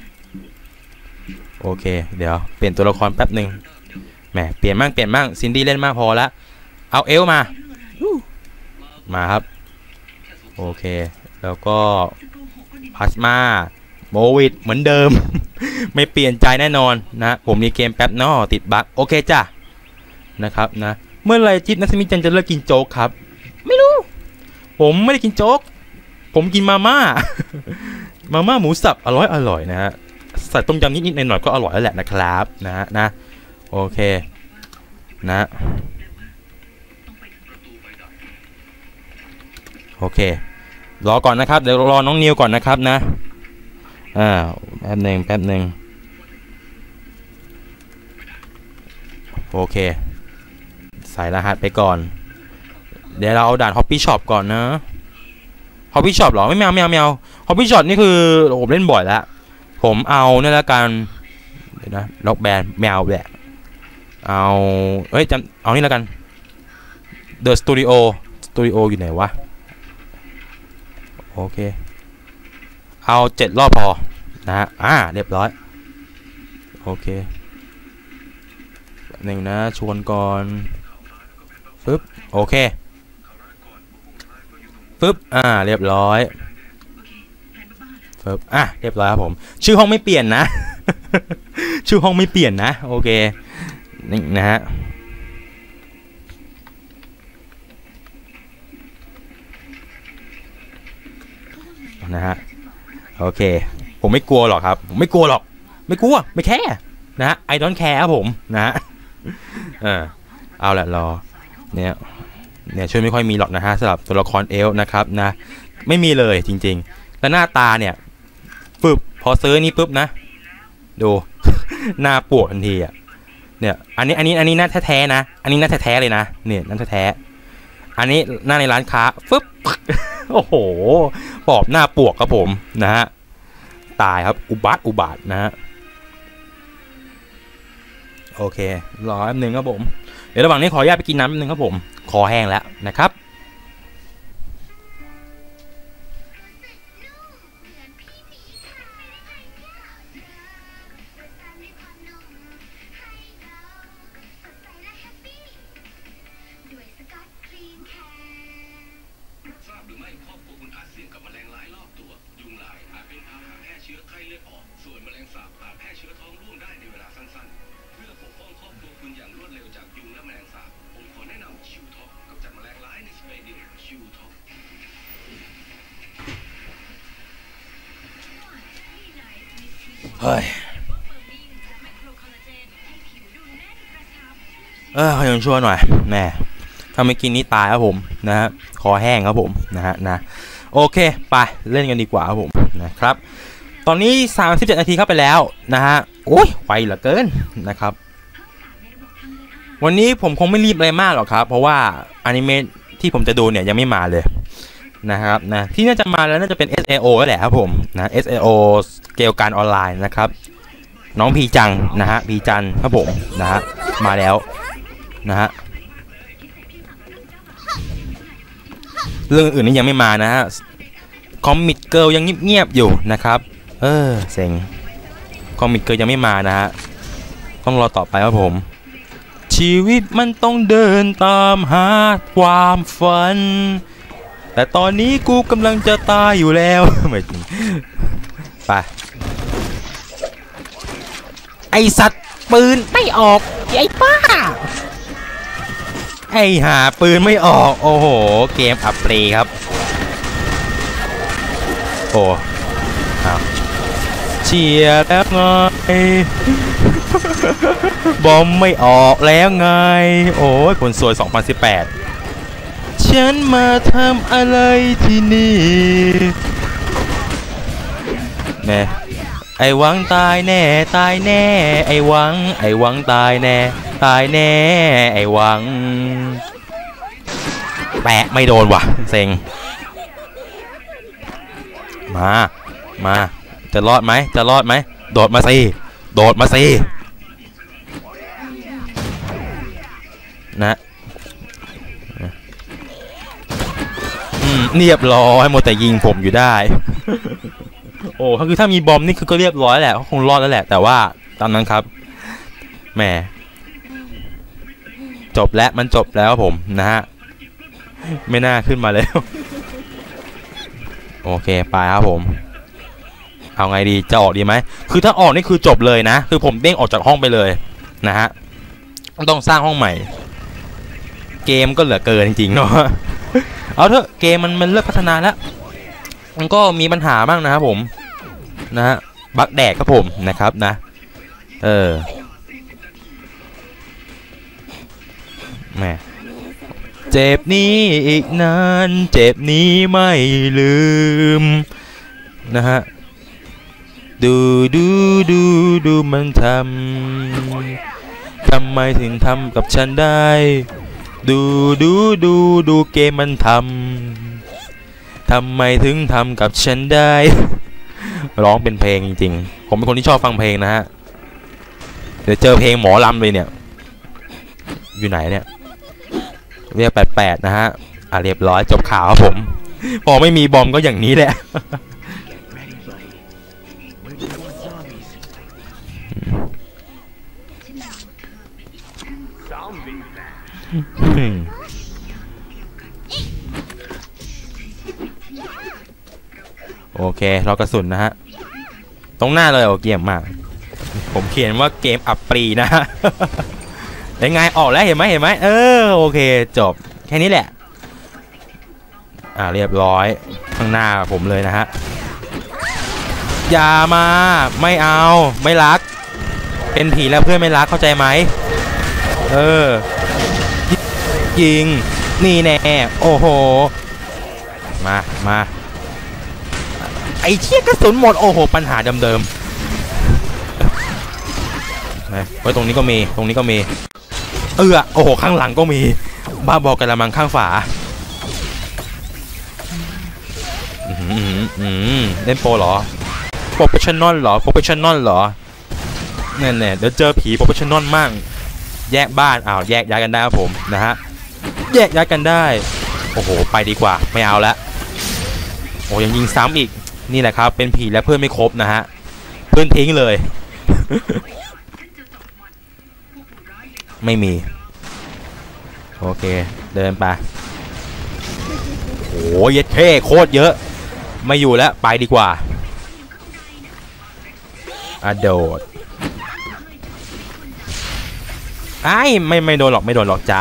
โอเคเดี๋ยวเปลี่ยนตัวละครแป๊บหนึ่งแหมเปลี่ยนบ้างซินดี้เล่นมากพอแล้วเอาเอลมาครับโอเคแล้วก็พลาสมาโมวิดเหมือนเดิม ไม่เปลี่ยนใจแน่นอนนะผมมีเกมแป๊บนอติดบั๊กโอเคจ้ะนะครับนะเมื่อไรจิ๊บนัสมิจันจะเลิกกินโจ๊กครับไม่รู้ผมไม่ได้กินโจ๊กผมกินมาม่า หมูสับอร่อยนะฮะใส่ต้มยำนิดๆหน่อยๆก็อร่อยแล้วแหละนะครับนะโอเคนะโอเครอก่อนนะครับเดี๋ยวรอน้องนิวก่อนนะครับนะแป๊บหนึ่งโอเคใส่รหัสไปก่อนเดี๋ยวเราเอาด่าน Hobby Shop ก่อนนะ Hobby Shop หรอไม่เอา Hobby Shop นี่คือผมเล่นบ่อยแล้วผมเอาเนี่ยละกันเดี๋ยวนะล็อกแบนแมวแหละเอาเฮ้ยจำเอานี่ละกัน The Studio อยู่ไหนวะโอเคเอา7 รอบพอนะฮะเรียบร้อยโอเคหนึ่งนะชวนก่อนปึ๊บโอเคปึ๊บเรียบร้อยปึ๊บเรียบร้อยครับผมชื่อห้องไม่เปลี่ยนนะ ชื่อห้องไม่เปลี่ยนนะโอเคนี่นะฮะโอเคผมไม่กลัวหรอกครับผมไม่กลัวหรอกไม่กลัวไม่แค่นะ I don't care ครับผมนะเอาละรอเนี่ยช่วยไม่ค่อยมีหรอกนะฮะสำหรับตัวละครเอลนะครับนะไม่มีเลยจริงๆแล้วหน้าตาเนี่ยปึ๊บพอซื้อนี่ปึ๊บนะดู หน้าปวดทันทีอ่ะเนี่ยอันนี้หน้าแท้ๆนะอันนี้หน้าแท้ๆเลยนะเนี่ยหน้าแท้ๆอันนี้หน้าในร้านค้าปึ๊บ โอ้โหปอบหน้าปวกครับผมนะฮะตายครับอุบาทนะฮะโอเครอแป๊บนึงครับผมเดี๋ยวระหว่างนี้ขออนุญาตไปกินน้ำแป๊บนึงครับผมคอแห้งแล้วนะครับเฮ้ยเขายังชั่วหน่อยแม่ถ้าไม่กินนี่ตายครับผมนะฮะคอแห้งครับผมนะโอเคไปเล่นกันดีกว่าครับผมนะครับตอนนี้37 นาทีเข้าไปแล้วนะฮะโอ้ยไวเหลือเกินนะครับวันนี้ผมคงไม่รีบอะไรมากหรอกครับเพราะว่าอนิเมะที่ผมจะดูเนี่ยยังไม่มาเลยนะครับนะที่น่าจะมาแล้วน่าจะเป็น SAO แล้วแหละครับผมนะ SAO เกลการออนไลน์นะครับน้องพีจังนะฮะพีจันครับผมนะฮะมาแล้วนะฮะเรื่องอื่นนี่ยังไม่มานะฮะคอมมิกเกิลยังเงียบๆอยู่นะครับเซ็งคอมมิกเกิลยังไม่มานะฮะต้องรอต่อไปครับผมชีวิตมันต้องเดินตามหาความฝันแต่ตอนนี้กูกำลังจะตายอยู่แล้วไม่จริงไปไอสัตว์ปืนไม่ออกไอ้ป้าไอหาปืนไม่ออกโอ้โหเกมอัปเปรย์ครับโอ้เชียร์แล้วไงบอมไม่ออกแล้วไงโอ้ยคนสวย2018ฉันมาทำอะไรที่นี่แม่ไอ้หวังตายแน่ไอ้หวังตายแน่ไอ้หวังแปะไม่โดนว่ะเซ็งมาจะรอดไหมโดดมาสินะเรียบร้อยหมดแต่ยิงผมอยู่ได้โอ้คือถ้ามีบอมนี่คือก็เรียบร้อยแหละคงรอดแล้วแหละแต่ว่าตามนั้นครับแหมจบแล้วมันจบแล้วผมนะฮะไม่น่าขึ้นมาแล้วโอเคไปครับผมเอาไงดีจะออกดีไหมคือถ้าออกนี่คือจบเลยนะคือผมเด้งออกจากห้องไปเลยนะฮะต้องสร้างห้องใหม่เกมก็เหลือเกินจริงๆเนาะเอาเถอะเกมมันเลิกพัฒนาแล้วมันก็มีปัญหาบ้างนะครับผมนะฮะบั๊กแดกครับผมนะครับนะแม่เจ็บนี้อีกนานเจ็บนี้ไม่ลืมนะฮะดูมันทำทำไมถึงทำกับฉันได้ดูเกมมันทำไมถึงทำกับฉันได้ร้องเป็นเพลงจริงๆผมเป็นคนที่ชอบฟังเพลงนะฮะเดี๋ยวเจอเพลงหมอลำเลยเนี่ยอยู่ไหนเนี่ยเรียก88นะฮะเรียบร้อยจบข่าวครับผมพอไม่มีบอมก็อย่างนี้แหละโอเคเรากระสุนนะฮะตรงหน้าเลยโอเกมมากผมเขียนว่าเกมอับปรีนะฮะยังไงออกแล้วเห็นไหมโอเคจบแค่นี้แหละเรียบร้อยข้างหน้าผมเลยนะฮะอย่ามาไม่เอาไม่รักเป็นผีแล้วเพื่อนไม่รักเข้าใจไหมยิงนี่แน่โอ้โหมาไอ้เชี่ยกระสุนหมดโอ้โหปัญหาเดิมไว้ตรงนี้ก็มีโอ้โหข้างหลังก็มีบ้าบอกกระมังข้างฝาเล่นโปรเหรอโปรเฟชชั่นอลเหรอเนี่ยเดี๋ยวเจอผีโปรเฟชชั่นอลมั่งแยกบ้านแยกย้ายกันได้ครับผมนะฮะแยกย้ายกันได้โอ้โหไปดีกว่าไม่เอาละโอ้ยังยิงซ้ำอีกนี่แหละครับเป็นผีและเพื่อนไม่ครบนะฮะเพื่อนทิ้งเลย ไม่มีโอเคเดินไปโอ้ยเย็ดเท่โคตรเยอะไม่อยู่แล้วไปดีกว่าโดดไม่โดนหรอกจ้า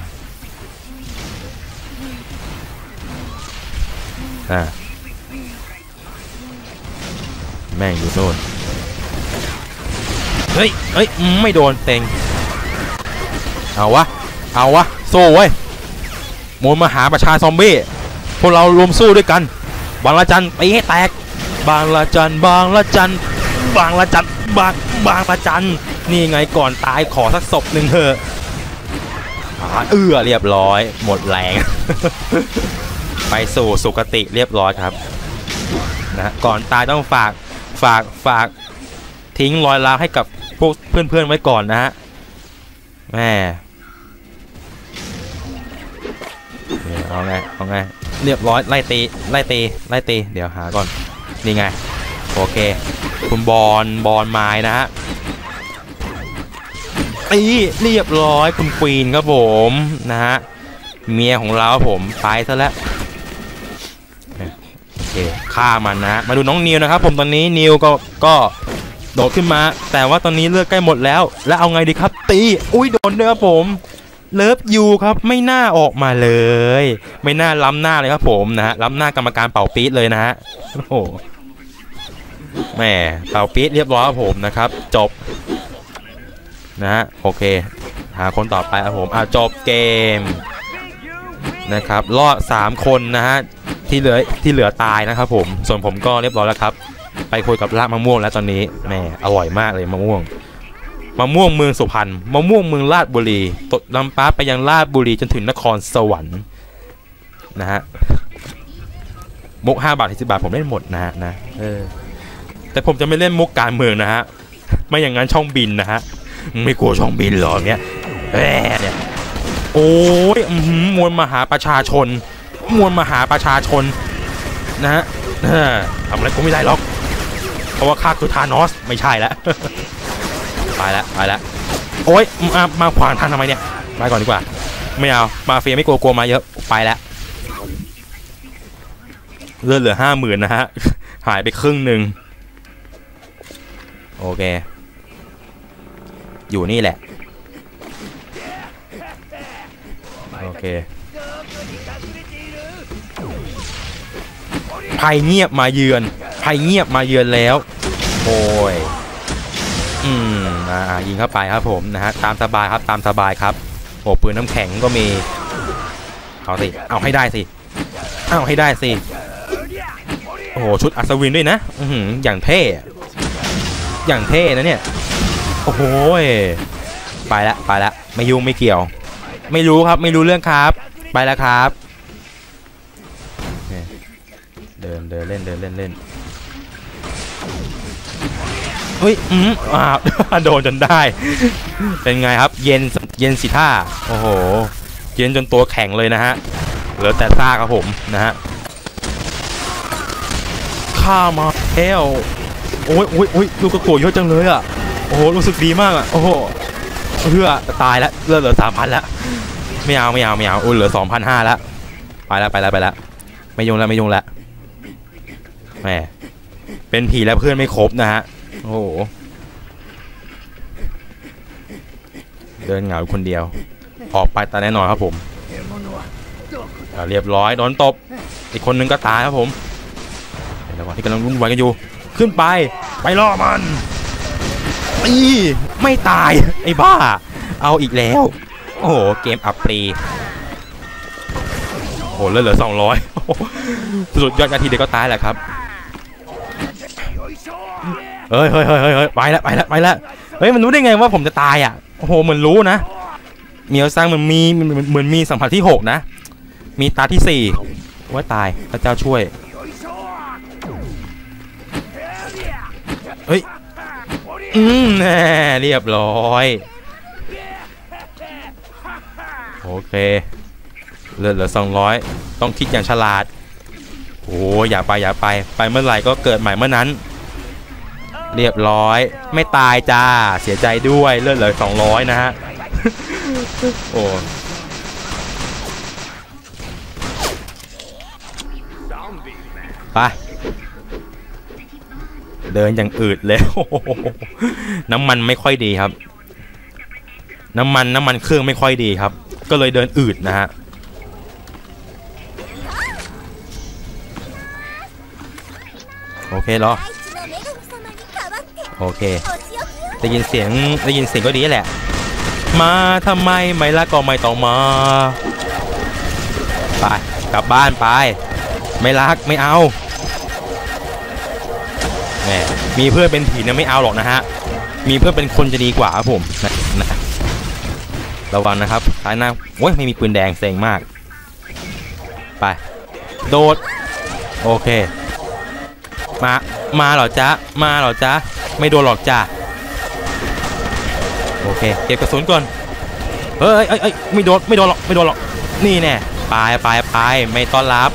แม่งอยู่โน่นเฮ้ยไม่โดนเต็งเอาวะโซ่เว้ยมวลมหาประชาซอมบี้พวกเรารวมสู้ด้วยกันบางละจันตีให้แตกบางละจันนี่ไงก่อนตายขอสักศพหนึ่งเถอะเรียบร้อยหมดแรง ไปสู่สุคติเรียบร้อยครับนะก่อนตายต้องฝากทิ้งรอยร้าวให้กับพวกเพื่อนไว้ก่อนนะฮะแม่เอาไงเรียบร้อยไล่ตีเดี๋ยวหาก่อนนี่ไงโอเคคุณบอลไม้นะฮะตีเรียบร้อยคุณควีนครับผมนะฮะเมียของเราผมตายซะแล้วโอเคฆ่ามันนะมาดูน้องนิวนะครับผมตอนนี้นิวก็โดดขึ้นมาแต่ว่าตอนนี้เลือดใกล้หมดแล้วเอาไงดีครับตีโดนด้วยครับผมเลิฟยูครับไม่น่าออกมาเลยไม่น่าล้ำหน้าเลยครับผมนะฮะล้ำหน้ากรรมการเป่าปี๊ดเลยนะฮะโอ้โหแม่เป่าปี๊ดเรียบร้อยครับผมนะครับจบนะฮะโอเคหาคนต่อไปครับผมจบเกมนะครับรอด3คนนะฮะที่เหลือตายนะครับผมส่วนผมก็เรียบร้อยแล้วครับไปคุยกับรากมะม่วงแล้วตอนนี้แม่อร่อยมากเลยมะม่วงเมืองสุพรรณมะม่วงเมืองราชบุรีตดลำป้าไปยังราชบุรีจนถึงนครสวรรค์นะฮะมุก5 บาท10 บาทผมเล่นหมดนะฮะแต่ผมจะไม่เล่นมุกการเมืองนะฮะไม่อย่างนั้นช่องบินนะฮะไม่กลัวช่องบินหรอเนี่ยโอ้ยมวลมหาประชาชนนะฮะทำอะไรก็ไม่ได้หรอกเพราะว่าข้าคือธานอสไม่ใช่แล้วไปแล้วโอ๊ยมาขวางทางทำไมเนี่ยไปก่อนดีกว่าไม่เอามาเฟียไม่กลัวมาเยอะไปแล้วเลือดเหลือ 50,000 นะฮะหายไปครึ่งหนึ่งโอเคอยู่นี่แหละโอเคภัยเงียบมาเยือนแล้วโอ้ยยิงเข้าไปครับผมนะฮะตามสบายครับโอ้ปืนน้ำแข็งก็มีเอาให้ได้สิโอ้โหชุดอัศวินด้วยนะอย่างเท่นะเนี่ยโอ้โหไปแล้วไม่ยุ่งไม่เกี่ยวไม่รู้ครับไม่รู้เรื่องครับไปแล้วครับเดินเล่นเฮ้ยโดนจนได้เป็นไงครับเย็นสิท่าโอ้โหเย็นจนตัวแข็งเลยนะฮะเหลือแต่ซากครับผมนะฮะข้ามาแล้วโอ้ยลูกกระโกรธเยอะจังเลยอ่ะโอ้โหรู้สึกดีมากอ่ะโอ้โหเพื่อตายแล้วเหลือ 3,000 แล้วไม่เอาโอ้เหลือ 2,500 แล้วไปแล้วไม่ยุ่งแล้วแหมเป็นผีแล้วเพื่อนไม่ครบนะฮะโอ้โหเดินเหงาคนเดียวออกไปตายแน่นอนครับผมเรียบร้อยโดนตบอีกคนนึงก็ตายครับผมระหว่างที่กำลังวุ่นวายกันอยู่ขึ้นไปล่อมันไม่ตายไอ้บ้าเอาอีกแล้วโอ้โหเกมอัปรีโอ้เหลือ200สุดยอดนาทีเดียวก็ตายแหละครับเฮ้ยไปแล้วเฮ้ยมันรู้ได้ไงว่าผมจะตายอ่ะโอ้โหเหมือนรู้นะเมียวซังมันมีสัมผัสที่6นะมีตาที่4ว่าตายพระเจ้าช่วยเฮ้ยแน่เรียบร้อยโอเคเหลือ200ต้องคิดอย่างฉลาดโอ้อย่าไปเมื่อไหร่ก็เกิดใหม่เมื่อนั้นเรียบร้อยไม่ตายจ้าเสียใจด้วยเหลือ200นะฮะโอ้ไปเดินอย่างอืดเลยน้ำมันไม่ค่อยดีครับน้ำมันเครื่องไม่ค่อยดีครับก็เลยเดินอืดนะฮะโอเคเหรอโอเคได้ยินเสียงก็ดีแหละมาทำไมไม่ละก็ไม่ต้องมาไปกลับบ้านไปไม่รักไม่เอาแหมมีเพื่อนเป็นผีเนี่ยไม่เอาหรอกนะฮะมีเพื่อนเป็นคนจะดีกว่าครับผมนะระวังนะครับซ้ายหน้าโอ้ยไม่มีปืนแดงเซ็งมากไปโดดโอเคมาเหรอจ๊ะไม่โดนหรอกจ้ะโอเคเก็บกระสุนก่อนเฮ้ยไม่โดนหรอกนี่แน่ไปไม่ต้อนรับ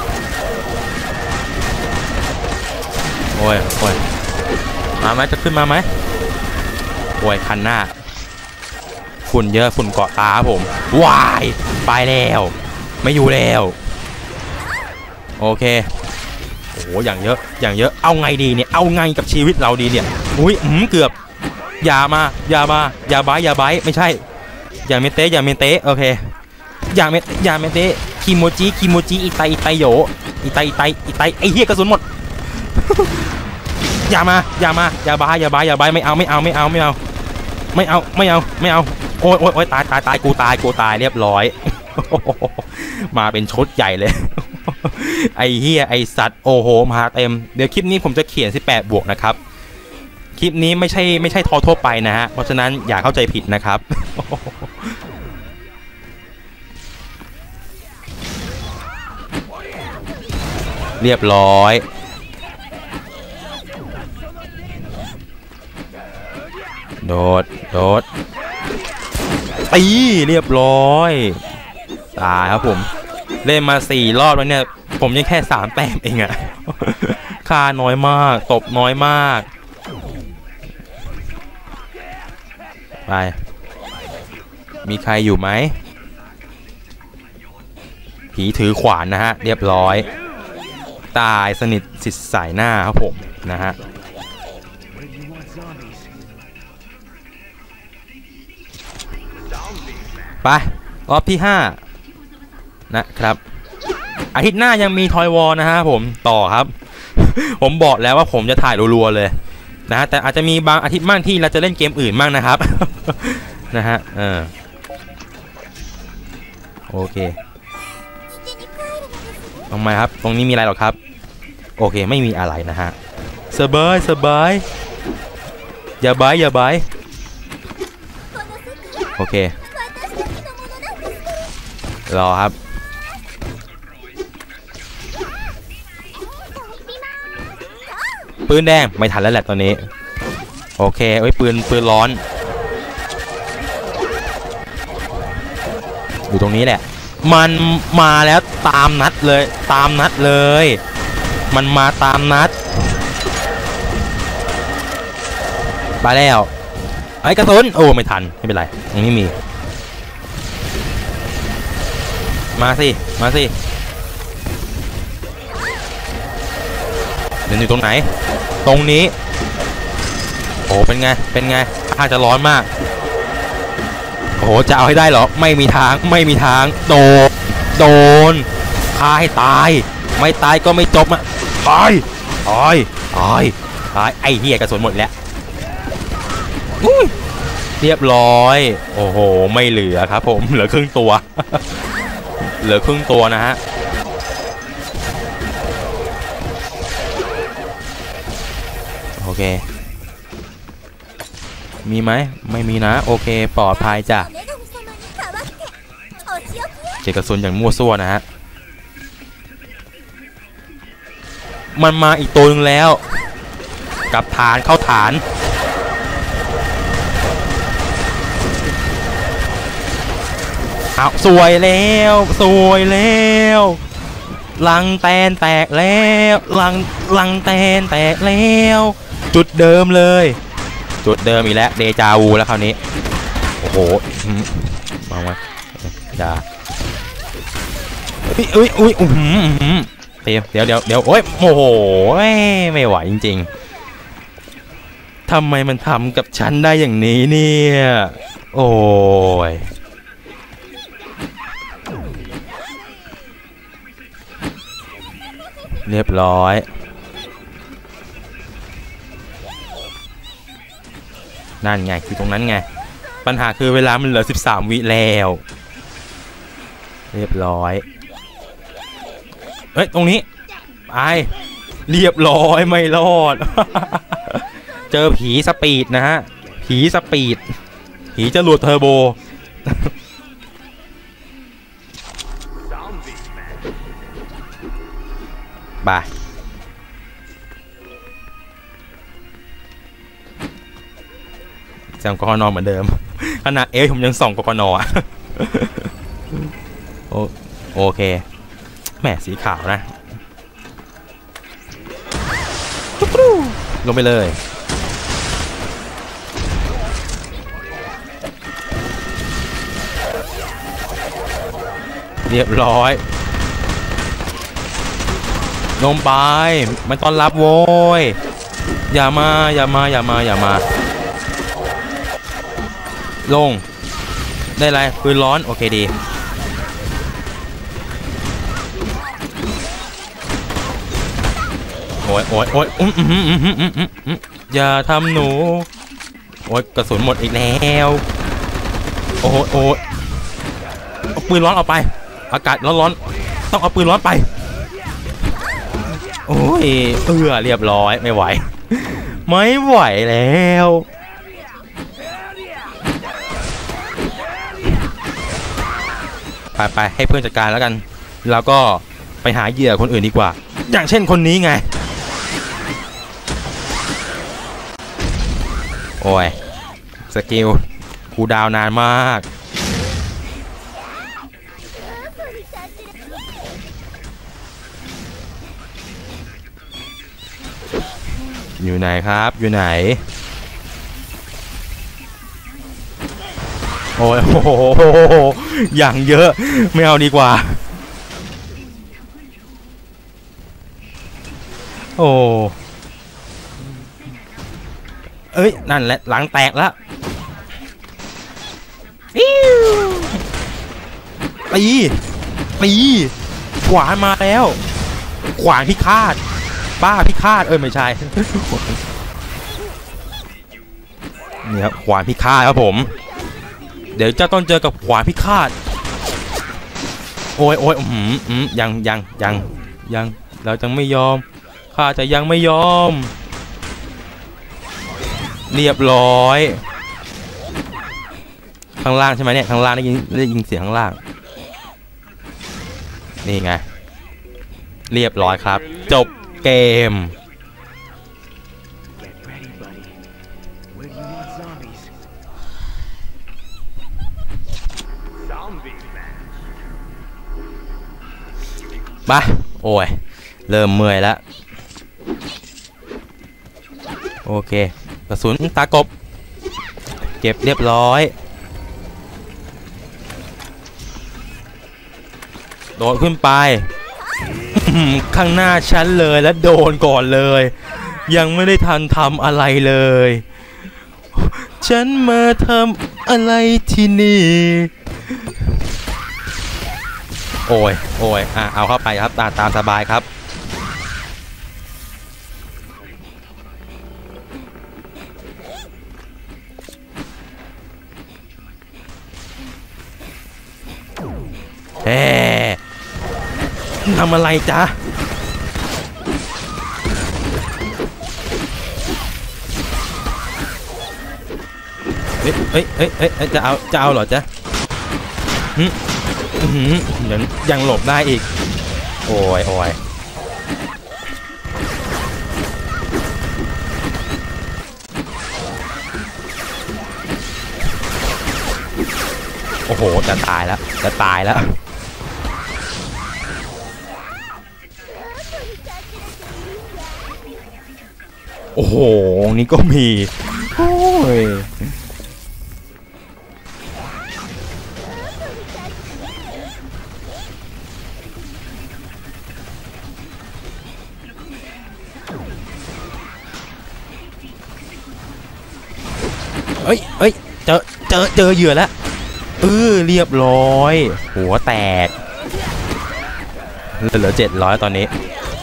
โอ้ยมาไหมจะขึ้นมาไหมโอ้ยคันหน้าฝุ่นเยอะฝุ่นเกาะตาผมวายไปแล้วไม่อยู่แล้วโอเคโอ้อย่างเยอะเอาไงดีเนี่ยเอาไงกับชีวิตเราดีเนี่ยอุ้ยเกือบอย่าไบไม่ใช่อย่าเมเตะโอเคอย่าเมเตะคิโมจิอิไตโยอิไตไอเหี้ยกระสุนหมดอย่าบายไม่เอาโอ้ยตายกูตายเรียบร้อยมาเป็นชุดใหญ่เลยไอเหี้ยไอสัตว์โอ้โหมาเต็มเดี๋ยวคลิปนี้ผมจะเขียน18 บวกนะครับคลิปนี้ไม่ใช่ทอทั่วไปนะฮะเพราะฉะนั้นอย่าเข้าใจผิดนะครับเรียบร้อยโดดตีเรียบร้อยตายครับผมเล่นมา4 รอบแล้วเนี่ยผมยังแค่3 แต้มเองอะค่าน้อยมากตบน้อยมากไปมีใครอยู่ไหมผีถือขวานนะฮะเรียบร้อยตายสนิทสิทธิ์สายหน้าครับผมนะฮะไปรอบที่5นะครับอาทิตย์หน้ายังมีทอยวอลนะฮะผมต่อครับผมบอกแล้วว่าผมจะถ่ายรัวๆเลยนะฮะแต่อาจจะมีบางอาทิตย์บ้างที่เราจะเล่นเกมอื่นบ้างนะครับนะฮะโอเคทำไมครับตรงนี้มีอะไรหรอครับโอเคไม่มีอะไรนะฮะสบายอย่าบายโอเครอครับปืนแดงไม่ทันแล้วแหละตอนนี้โอเคเอ้ยปืนร้อนอยู่ตรงนี้แหละมันมาแล้วตามนัดเลยมันมาตามนัดไปแล้วไอ้กระสุนโอ้ไม่ทันไม่เป็นไรตรงนี้มีมาสิเดี๋ยวอยู่ตรงไหนตรงนี้โอ้เป็นไงถ้าจะร้อนมากโอ้โหจะเอาให้ได้เหรอไม่มีทางโดนฆ่าให้ตายไม่ตายก็ไม่จบอ่ะตายไอ้เหี้ยกระสุนหมดแล้วเรียบร้อยโอ้โหไม่เหลือครับผมเหลือครึ่งตัว นะฮะโอเคมีไหมไม่มีนะโอเคปลอดภัยจ้ะเจกระสุนอย่างมั่วซั่วนะฮะมันมาอีกตัวนึงแล้วกับฐานเข้าฐานเอาสวยแล้วลังแตนแตกแล้วลังแตนแตกแล้วจุดเดิมเลยจุดเดิมอีกแล้วเดจาวูแล้วคราวนี้โอ้โหมาไว้จ้าอุ้ยเดี๋ยวโอ้ยโมโหไม่ไหวจริงๆทำไมมันทำกับฉันได้อย่างนี้เนี่ยโอ้ยเรียบร้อยนั่นไงคือตรงนั้นไงปัญหาคือเวลามันเหลือ13วิแล้วเรียบร้อยเฮ้ยตรงนี้ไปเรียบร้อยไม่รอด เจอผีสปีดนะฮะผีจรวดเทอร์โบ บายส่องกกนเหมือนเดิมขณะผมยังส่องกกนโอเคแหมสีขาวนะลงไปเลยเรียบร้อยลงไปไม่ต้อนรับโว้ยอย่ามาลงได้ไรปืนร้อนโอเคดีโอ้ยอย่าทำหนูโอ้ยกระสุนหมดอีกแล้วโอ้ยเอาปืนร้อนเอาไปอากาศร้อนต้องเอาปืนร้อนไปโอ้ยเรียบร้อยไม่ไหวแล้วไปให้เพื่อนจัดการแล้วกันแล้วก็ไปหาเหยื่อคนอื่นดีกว่าอย่างเช่นคนนี้ไงโอ้ยสกิลคูลดาวน์นานมากอยู่ไหนครับอยู่ไหนโอ้ยโอ้โหอย่างเยอะไม่เอาดีกว่าโอ้เอ้ยนั่นแหละหลังแตกแล้วตีขวานมาแล้วขวานพิฆาตป้าพิฆาตไม่ใช่นี่ครับขวานพิฆาตครับผมเดี๋ยวจะต้องเจอกับขวานพิฆาตโอ้ยยังเราจะไม่ยอมข้าจะยังไม่ยอมเรียบร้อยข้างล่างใช่ไหมเนี่ยข้างล่างได้ยินเสียงข้างล่างนี่ไงเรียบร้อยครับจบเกมมาโอ้ยเริ่มเมื่อยแล้วโอเคกระสุนตากบเก็บเรียบร้อยโดดขึ้นไป ข้างหน้าฉันเลยและโดนก่อนเลยยังไม่ได้ทันทำอะไรเลยฉันมาทำอะไรที่นี่โอ้ยเอาเข้าไปครับตามสบายครับเฮ้ทำอะไรจ๊ะเอ้ยจะเอาเหรอจ๊ะยังหลบได้อีกโอ้ยโอ้โหจะตายแล้วโอ้โหนี่ก็มีโอ้ยเอ้ยเจอเหยื่อแล้วเรียบร้อยหัวแตกเหลือ700ตอนนี้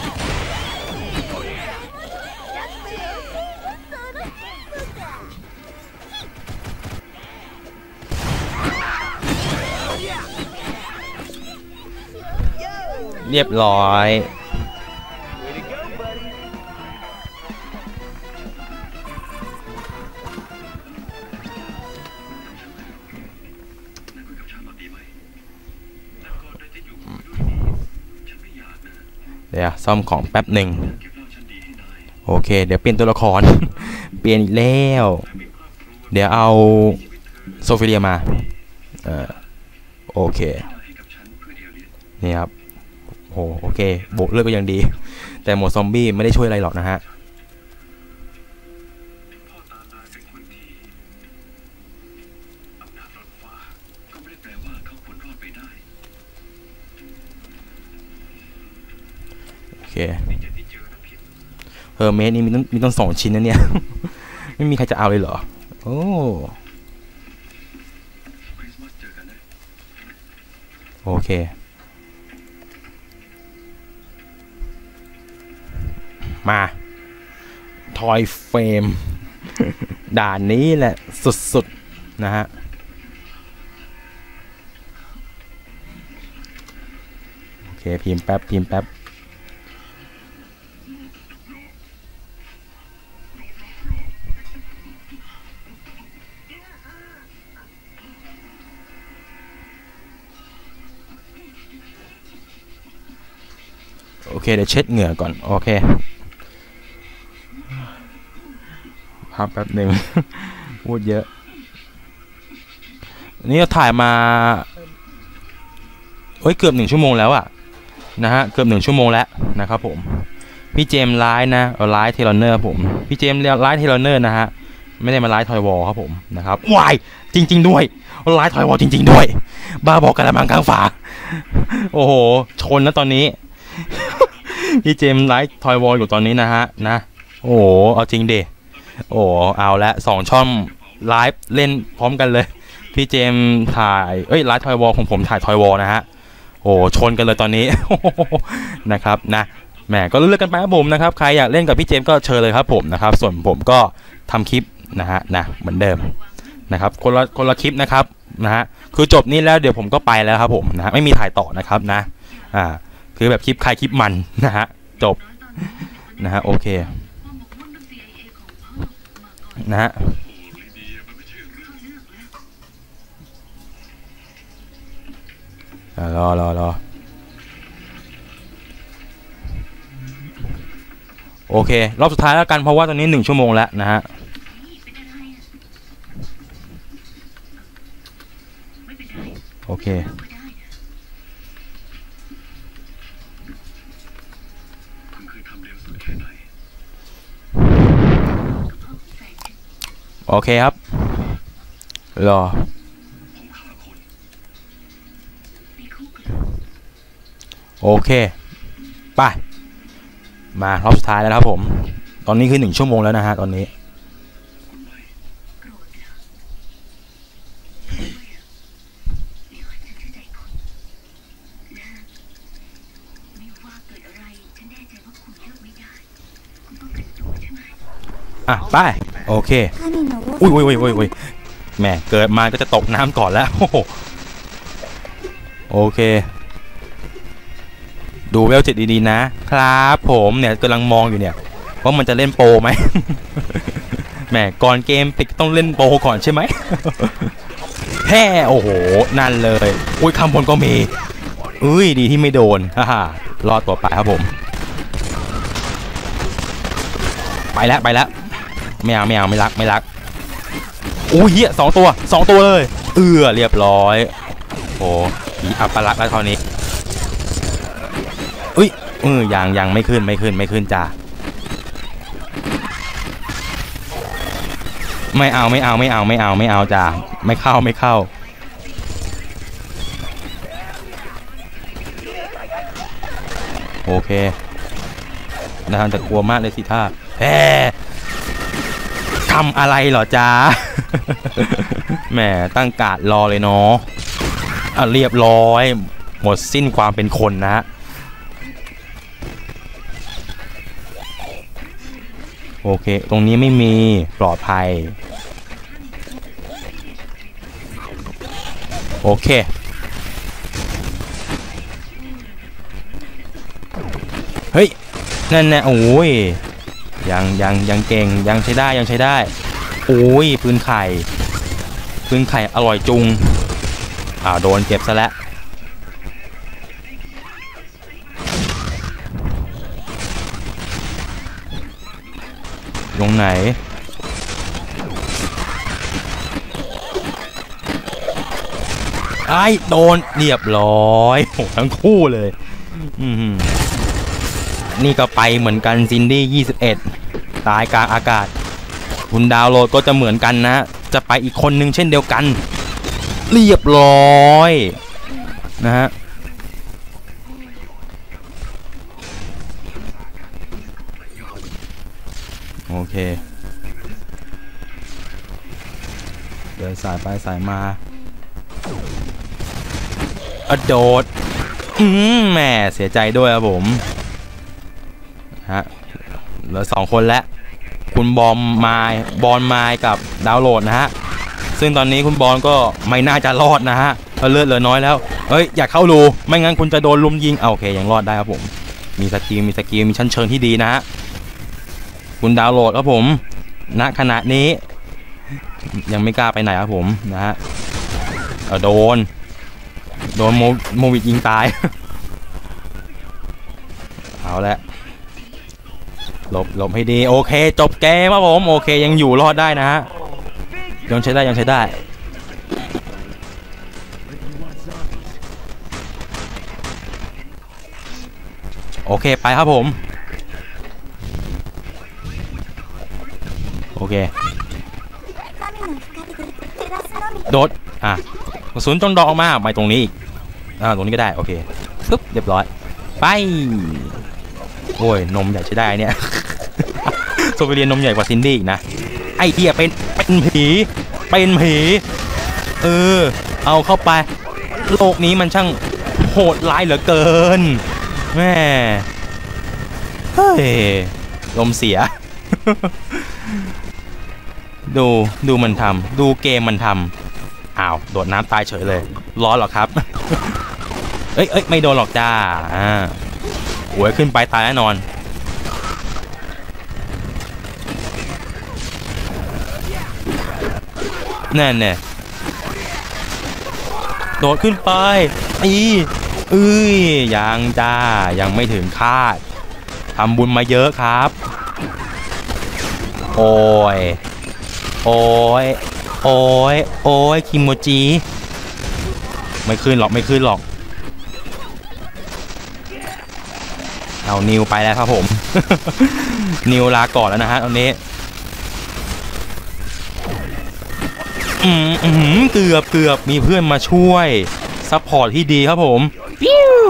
เรียบร้อยเดี๋ยวซ่อมของแป๊บหนึ่งโอเคเดี๋ยวเปลี่ยนตัวละคร เปลี่ยนอีกแล้วเดี๋ยวเอาโซฟิเลียมาโอเคนี่ครับโอเคบวกเลือดก็ยังดีแต่โหมดซอมบี้ไม่ได้ช่วยอะไรหรอกนะฮะโอเคเฮอร์เมสนี่มีต้อง2 ชิ้นนะเนี่ย ไม่มีใครจะเอาเลยเหรอโอเคมาทอยเฟรม ด่านนี้แหละสุดๆนะฮะโอเคพิมพ์แป๊บโอเคเดี๋ยวเช็ดเหงื่อก่อนโอเคพักแป๊บหนึ่ง พูดเยอะนี่เราถ่ายมาเกือบ1 ชั่วโมงแล้วอะนะฮะเกือบ1 ชั่วโมงแล้วนะครับผมพี่เจมไลฟ์นะไลฟ์เทเลเนอร์ผมพี่เจมไลฟ์เทเลเนอร์นะฮะไม่ได้มาไลฟ์ทอยวอลครับผมนะครับวายจริงๆด้วยไลฟ์ทอยวอลจริงๆด้วยบ้าบอกกันละมังกลางฝาโอ้โหชนนะตอนนี้ พี่เจมไลฟ์ทอยวอลอยู่ตอนนี้นะฮะนะโอ้โหเอาจริงดิเอาละ2 ช่องไลฟ์เล่นพร้อมกันเลยพี่เจมถ่ายไลฟ์ทอยวอลของผมถ่ายทอยวอลนะฮะชนกันเลยตอนนี้ นะครับนะแหมก็เลือกกันไปครับผมนะครับใครอยากเล่นกับพี่เจมก็เชิญเลยครับผมนะครับส่วนผมก็ทำคลิปนะฮะนะเหมือนเดิมนะครับคนละคลิปนะครับนะฮะคือจบนี้แล้วเดี๋ยวผมก็ไปแล้วครับผมนะฮะไม่มีถ่ายต่อนะครับนะคือแบบคลิปใครคลิปมันนะฮะจบนะฮะโอเคนะฮะรอโอเครอบสุดท้ายแล้วกันเพราะว่าตอนนี้1 ชั่วโมงแล้วนะฮะโอเคโอเคครับรอโอเคไปมารอบสุดท้ายแล้วครับผมตอนนี้คือ1 ชั่วโมงแล้วนะฮะตอนนี้อ่ะไปโอเคอุ้ยแม่เกิดมาก็จะตกน้ำก่อนแล้วโอเคดูเวลจิตดีๆนะครับผมเนี่ยกำลังมองอยู่เนี่ยว่ามันจะเล่นโปรไหม แหมก่อนเกมปิดต้องเล่นโปรก่อนใช่ไหม แฮ่โอ้โหนั่นเลยอุ้ยข้างบนก็มีอุ้ยดีที่ไม่โดนฮ่ารอดตัวไปครับผมไปแล้วไม่เอาไม่รักอุ้ยเหี้ย2 ตัวเลยเรียบร้อยโอ้ผีอัปลักษณ์แล้วคราวนี้อุ้ยยังไม่ขึ้นจ้าไม่เอาจ้าไม่เข้าโอเคนะครับแต่กลัวมากเลยสิท่าแฮ่ทำอะไรเหรอจ้า แหมตั้งการ์ดรอเลยเนาะเรียบร้อยหมดสิ้นความเป็นคนนะฮะโอเคตรงนี้ไม่มีปลอดภัยโอเคเฮ้ยนั่นแน่โอ้ยยังเก่งยังใช้ได้โอ้ยปืนไข่อร่อยจุงโดนเก็บซะแล้วตรงไหนไอ้โดนเรียบร้อยโหทั้งคู่เลยนี่ก็ไปเหมือนกันซินดี้21ตายกลางอากาศคุณดาวโหลดก็จะเหมือนกันนะจะไปอีกคนนึงเช่นเดียวกันเรียบร้อยนะฮะโอเคเดินสายไปสายมาโดดแหมเสียใจด้วยครับผมฮะเหลือ2 คนแล้วคุณบอลไมล์กับดาวโหลดนะฮะซึ่งตอนนี้คุณบอลก็ไม่น่าจะรอดนะฮะเพราะเลือดเหลือน้อยแล้วอยากเข้ารูไม่งั้นคุณจะโดนลุมยิงโอเคยังรอดได้ครับผมมีสกิลมีชั้นเชิงที่ดีนะฮะคุณดาวโหลดครับผมณขณะนี้ยังไม่กล้าไปไหนครับผมนะฮะโดนโมวิดยิงตาย เอาละหลบให้ดีโอเคจบเกมครับผมโอเคยังอยู่รอดได้นะฮะยังใช้ได้โอเคไปครับผมโอเคโดดกระสุนจงดอกออกมาไปตรงนี้อีกตรงนี้ก็ได้โอเคปึ๊บเรียบร้อยไปโอ้ยนมใหญ่ใช้ได้เนี่ยโซเวียนนมใหญ่กว่าซินดี้อีกนะไอเดียเป็นผีเอาเข้าไปโลกนี้มันช่างโหดร้ายเหลือเกินแม่เฮ้ยลมเสีย ดูมันทำดูเกมมันทำโดดน้ำตายเฉยเลยร้อนหรอครับ เอ้ยไม่โดนหรอกจ้าโอ้ยขึ้นไปตายแน่นอนนั่นเนี่ยโดดขึ้นไปยังจ้ายังไม่ถึงคาดทำบุญมาเยอะครับโอ้ยโอ้ยโอ้ยโอ้ยคิโมจิไม่ขึ้นหรอกไม่ขึ้นหรอกเอานิวไปแล้วครับผม นิวลาก่อนแล้วนะฮะตอนนี้เกือบมีเพื่อนมาช่วยซัพพอร์ตที่ดีครับผมปิ้ว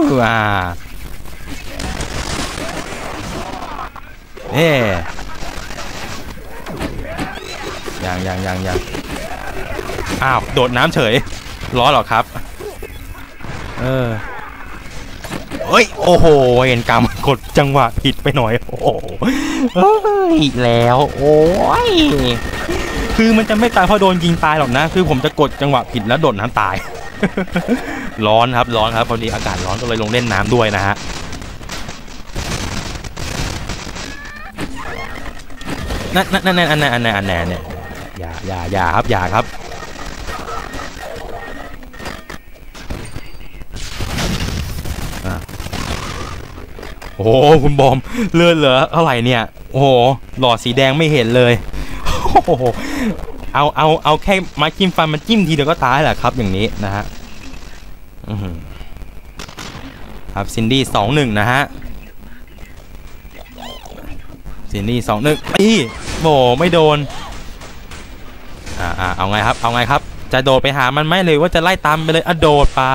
ยังอ้าวโดดน้ำเฉยร้อนหรอครับเฮ้ยโอ้โหเห็นกรรมกดจังหวะผิดไปหน่อยโอ้โหอีกแล้วโอ้ยคือมันจะไม่ตายเพราะโดนยิงตายหรอกนะคือผมจะกดจังหวะผิดแล้วโดดน้ำตาย ร้อนครับพอดีอากาศร้อนก็เลยลงเล่นน้ำด้วยนะฮะนั่นเนี่ยอย่าครับโอ้โหคุณบอมเลือดเหลือเท่าไหร่เนี่ยโอ้โหหลอดสีแดงไม่เห็นเลยโอ้โหเอาแค่ไม้จิ้มฟันมันจิ้มทีเดียวก็ตายแหละครับอย่างนี้นะฮะครับซินดี้2-1นะฮะซินดี้2-1โอ้ไม่โดนเอาไงครับจะโดดไปหามันไหมเลยว่าจะไล่ตามไปเลยโดดไป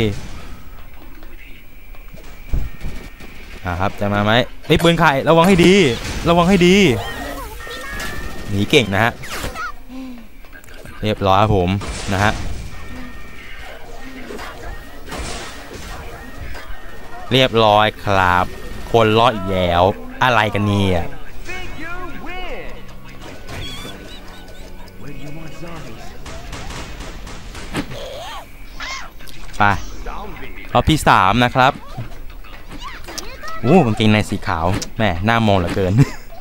ครับจะมาไหมปืนไข่ระวังให้ดีหนีเก่งนะฮะเรียบร้อยครับผมนะฮะเรียบร้อยครับคนรอดอีกแล้วอะไรกันเนี่ยไปรอบที่3นะครับกางเกงในสีขาวแม่หน้ามองเหลือเกิน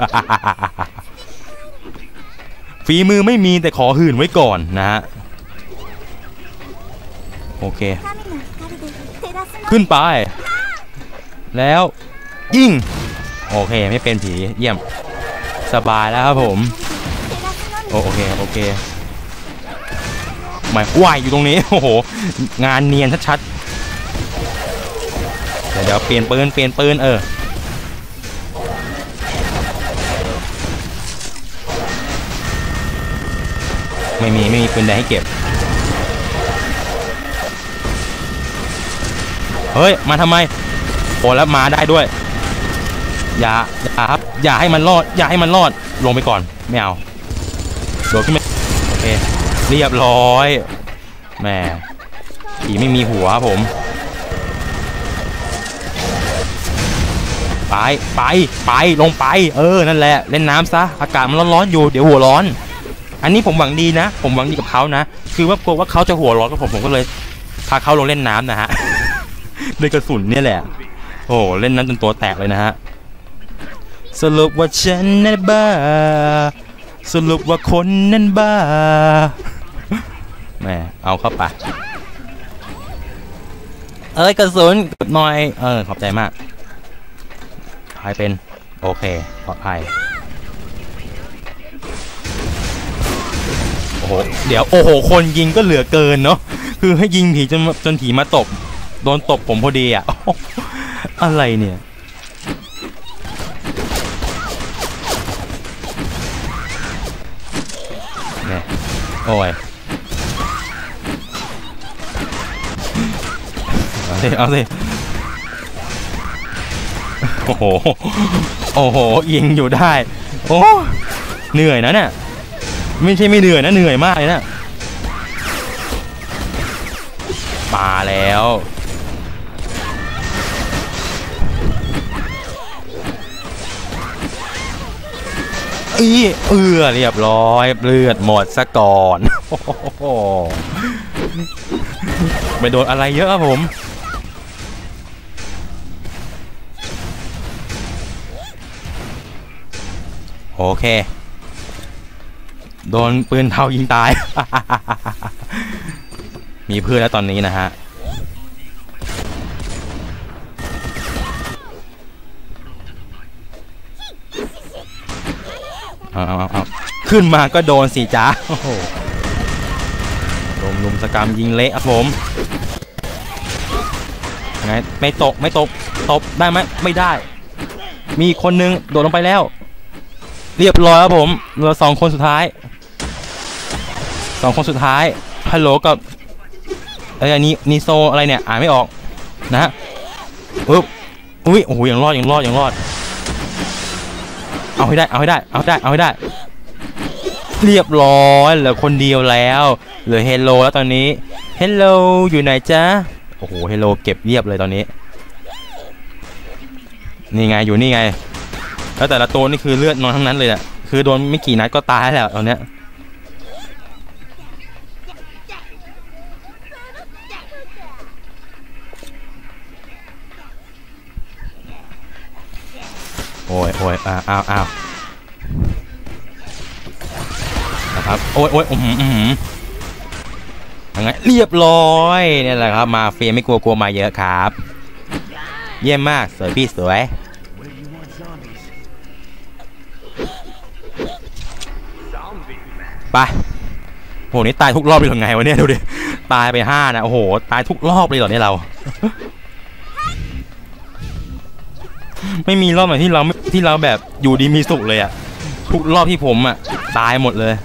ฝีมือไม่มีแต่ขอหื่นไว้ก่อนนะฮะโอเคขึ้นไปแล้วยิงโอเคไม่เป็นผีเยี่ยมสบายแล้วครับผมโอเคไม่ว่ายอยู่ตรงนี้โอ้โหงานเนียนชัดๆเดี๋ยวเปลี่ยนปืนไม่มีปืนแดงให้เก็บเฮ้ยมาทำไมโอ้แล้วมาได้ด้วยอย่าครับอย่าให้มันรอดลงไปก่อนไม่เอาโดดขึ้นมาโอเคเรียบร้อยแม่ผีไม่มีหัวผมไปลงไปนั่นแหละเล่นน้ำซะอากาศมันร้อนอยู่เดี๋ยวหัวร้อนอันนี้ผมหวังดีนะผมหวังดีกับเขานะคือว่ากลัวว่าเขาจะหัวร้อนกับผมก็เลยพาเขาลงเล่นน้ำนะฮะด้วยกระสุนเนี่ยแหละโอ้เล่นน้ำจนตัวแตกเลยนะฮะสรุปว่าฉันนั้นบ้าสรุปว่าคนนั้นบ้าแม่เอาเข้าไปกระสุนกดหน่อยขอบใจมากหายเป็นโอเคปลอดภัยโอ้โหเดี๋ยวโอ้โหคนยิงก็เหลือเกินเนาะคือให้ยิงผีจนผีมาตบโดนตบผมพอดีอ่ะอะไรเนี่ยโอ้ยเอาสิโอ้โหยิงอยู่ได้โอ้เหนื่อยนะเนี่ยไม่ใช่ไม่เหนื่อยนะเหนื่อยมากเลยนะมาแล้วเรียบร้อยเลือดหมดซะก่อนไม่โดนอะไรเยอะครับผมโอเคโดนปืนเทายิงตายมีเพื่อนแล้วตอนนี้นะฮะเอาขึ้นมาก็โดนสิจ้าโอ้โหลุมสกรรมยิงเละครับผมยังไงไม่ตกตบได้ไหมไม่ได้มีคนนึงโดดลงไปแล้วเรียบร้อยครับผมเหลือ2 คนสุดท้ายฮัลโหลกับอันนี้นิโซอะไรเนี่ยอ่านไม่ออกนะฮะอุ๊บอุ้ยโอ้โหยังรอดเอาให้ได้เรียบร้อยเหลือคนเดียวแล้วเหลือเฮลโลแล้วตอนนี้เฮลโลอยู่ไหนจ๊ะโอ้โหเฮลโลเก็บเรียบเลยตอนนี้นี่ไงอยู่นี่ไงแล้วแต่ละตัวนี่คือเลือดนอนทั้งนั้นเลยอ่ะคือโดนไม่กี่นัดก็ตายแล้วตอนเนี้ยโอ้ยอ้าวนะครับโอ้ยยังไงเรียบร้อยนี่แหละครับมาเฟียไม่กลัวมาเยอะครับเยี่ยมมากสวยพี่สวยไปโหนี่ตายทุกรอบเลยหรือไงวะเนี่ยดูดิตายไป5นะโอ้โหตายทุกรอบเลยเหรอเนี่ยเราไม่มีรอบไหนที่เราแบบอยู่ดีมีสุขเลยอะทุกรอบที่ผมอะตายหมดเลย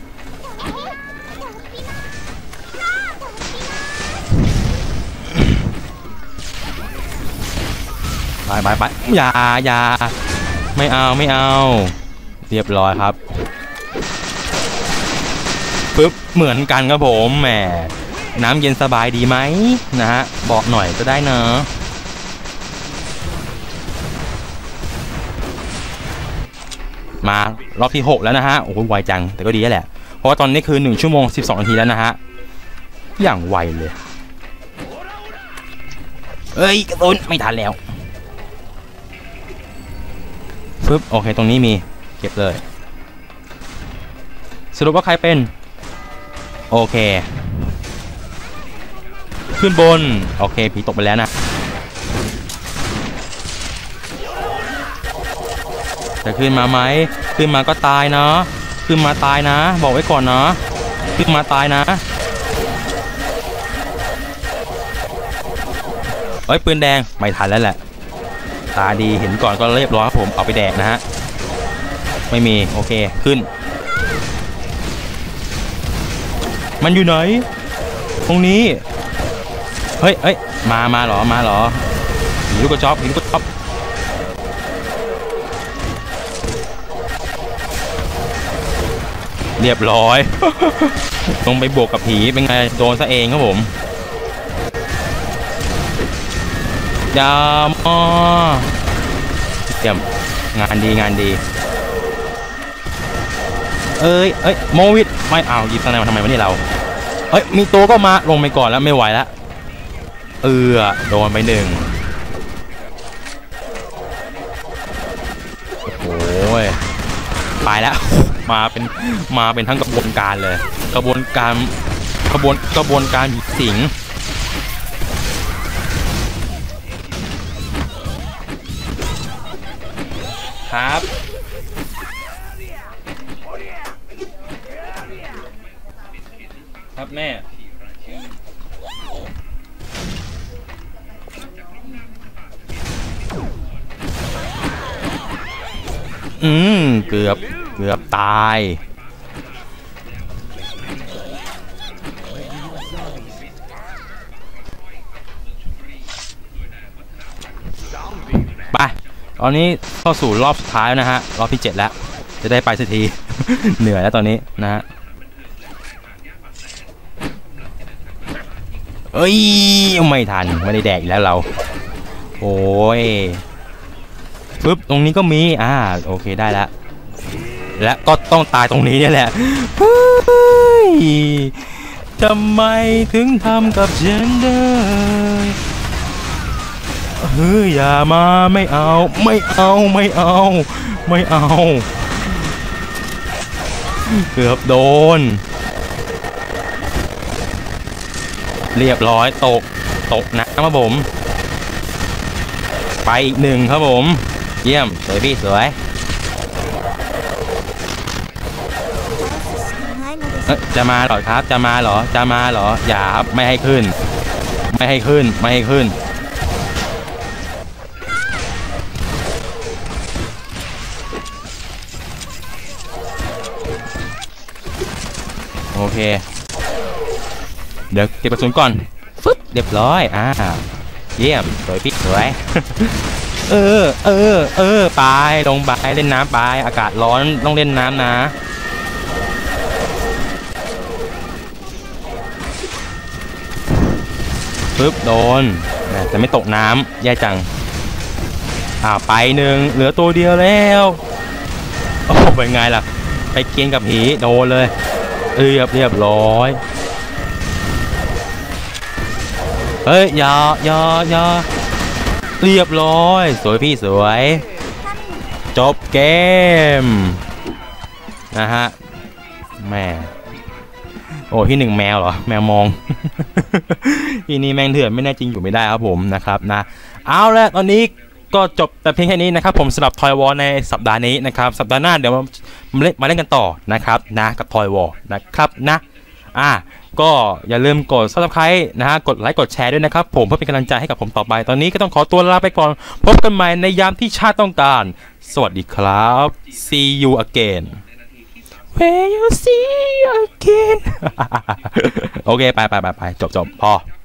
ไปอย่าไม่เอาเรียบร้อยครับปึ๊บเหมือนกันครับผมแหมน้ำเย็นสบายดีไหมนะฮะบอกหน่อยก็ได้เนอะมารอบที่6แล้วนะฮะโอ้โหไวจังแต่ก็ดีแหละเพราะว่าตอนนี้คือ1 ชั่วโมง 12 นาทีแล้วนะฮะอย่างไวเลยเอ้ยกระตุ้นไม่ทันแล้วปึ๊บโอเคตรงนี้มีเก็บเลยสรุปว่าใครเป็นโอเคขึ้นบนโอเคผีตกไปแล้วนะจะขึ้นมาไหมขึ้นมาก็ตายเนาะขึ้นมาตายนะบอกไว้ก่อนเนาะขึ้นมาตายนะเอ้ยปืนแดงไม่ทันแล้วแหละตาดีเห็นก่อนก็เรียบร้อยผมเอาไปแดกนะฮะไม่มีโอเคขึ้นมันอยู่ไหนตรงนี้เฮ้ยมาเหรอหิวลูกกระจอบเรียบร้อยต้องไปบวกกับผีเป็นไงโดนซะเองครับผมยามเตรียมงานดีเอ้ยโมวิดไม่เอาหยิบสไนมาทำไมวะนี่เราเอ้ยมีตัวก็มาลงไปก่อนแล้วไม่ไหวแล้วโดนไป1โอ้ยไปแล้วมาเป็นทั้งกระบวนการเลยกระบวนการสิงครับแม่เกือบตายไปตอนนี้เข้าสู่รอบสุดท้ายนะฮะรอบที่7แล้วจะได้ไปสักที เหนื่อยแล้วตอนนี้นะฮะเอ้ยไม่ทันไม่ได้แดกอีกแล้วเราโอ้ยปึ๊บตรงนี้ก็มีโอเคได้แล้วและก็ต้องตายตรงนี้เนี่ยแหละทำไมถึงทำกับฉันได้อย่ามาไม่เอาเกือบโดนเรียบร้อยตกนะครับผมไปอีกหนึ่งครับผมเยี่ยมสวยพี่สวยจะมาเหรอครับจะมาเหรออย่าครับไม่ให้ขึ้นโอเคเดี๋ยวเก็บกระสุนก่อนฟึ๊บเรียบร้อยเยี่ยมสวยพี่สวยไปลงไปเล่นน้ำไปอากาศร้อนต้องเล่นน้ำนะปึ๊บโดนแต่ไม่ตกน้ำแย่จังไปหนึ่งเหลือตัวเดียวแล้วโอ้เป็นไงล่ะไปเกียนกับผีโดนเลยเรียบร้อยเฮ้ยอย่าเรียบร้อยสวยพี่สวยจบเกมนะฮะแม่โอ้ที่หนึ่งแมวเหรอแมวมอง ที่นี่แมงเถื่อนไม่แน่จริงอยู่ไม่ได้ครับผมนะครับนะเอาละตอนนี้ก็จบแต่เพียงแค่นี้นะครับผมสำหรับ Toy War ในสัปดาห์นี้นะครับสัปดาห์หน้าเดี๋ยวมาเล่นกันต่อนะครับนะกับ Toy War นะครับนะก็อย่าลืมกด Subscribe นะฮะกดไลค์กดแชร์ด้วยนะครับผมเพื่อเป็นกำลังใจให้กับผมต่อไปตอนนี้ก็ต้องขอตัวลาไปก่อนพบกันใหม่ในยามที่ชาติต้องการสวัสดีครับ See you again When you see again โอเคไปจบพอ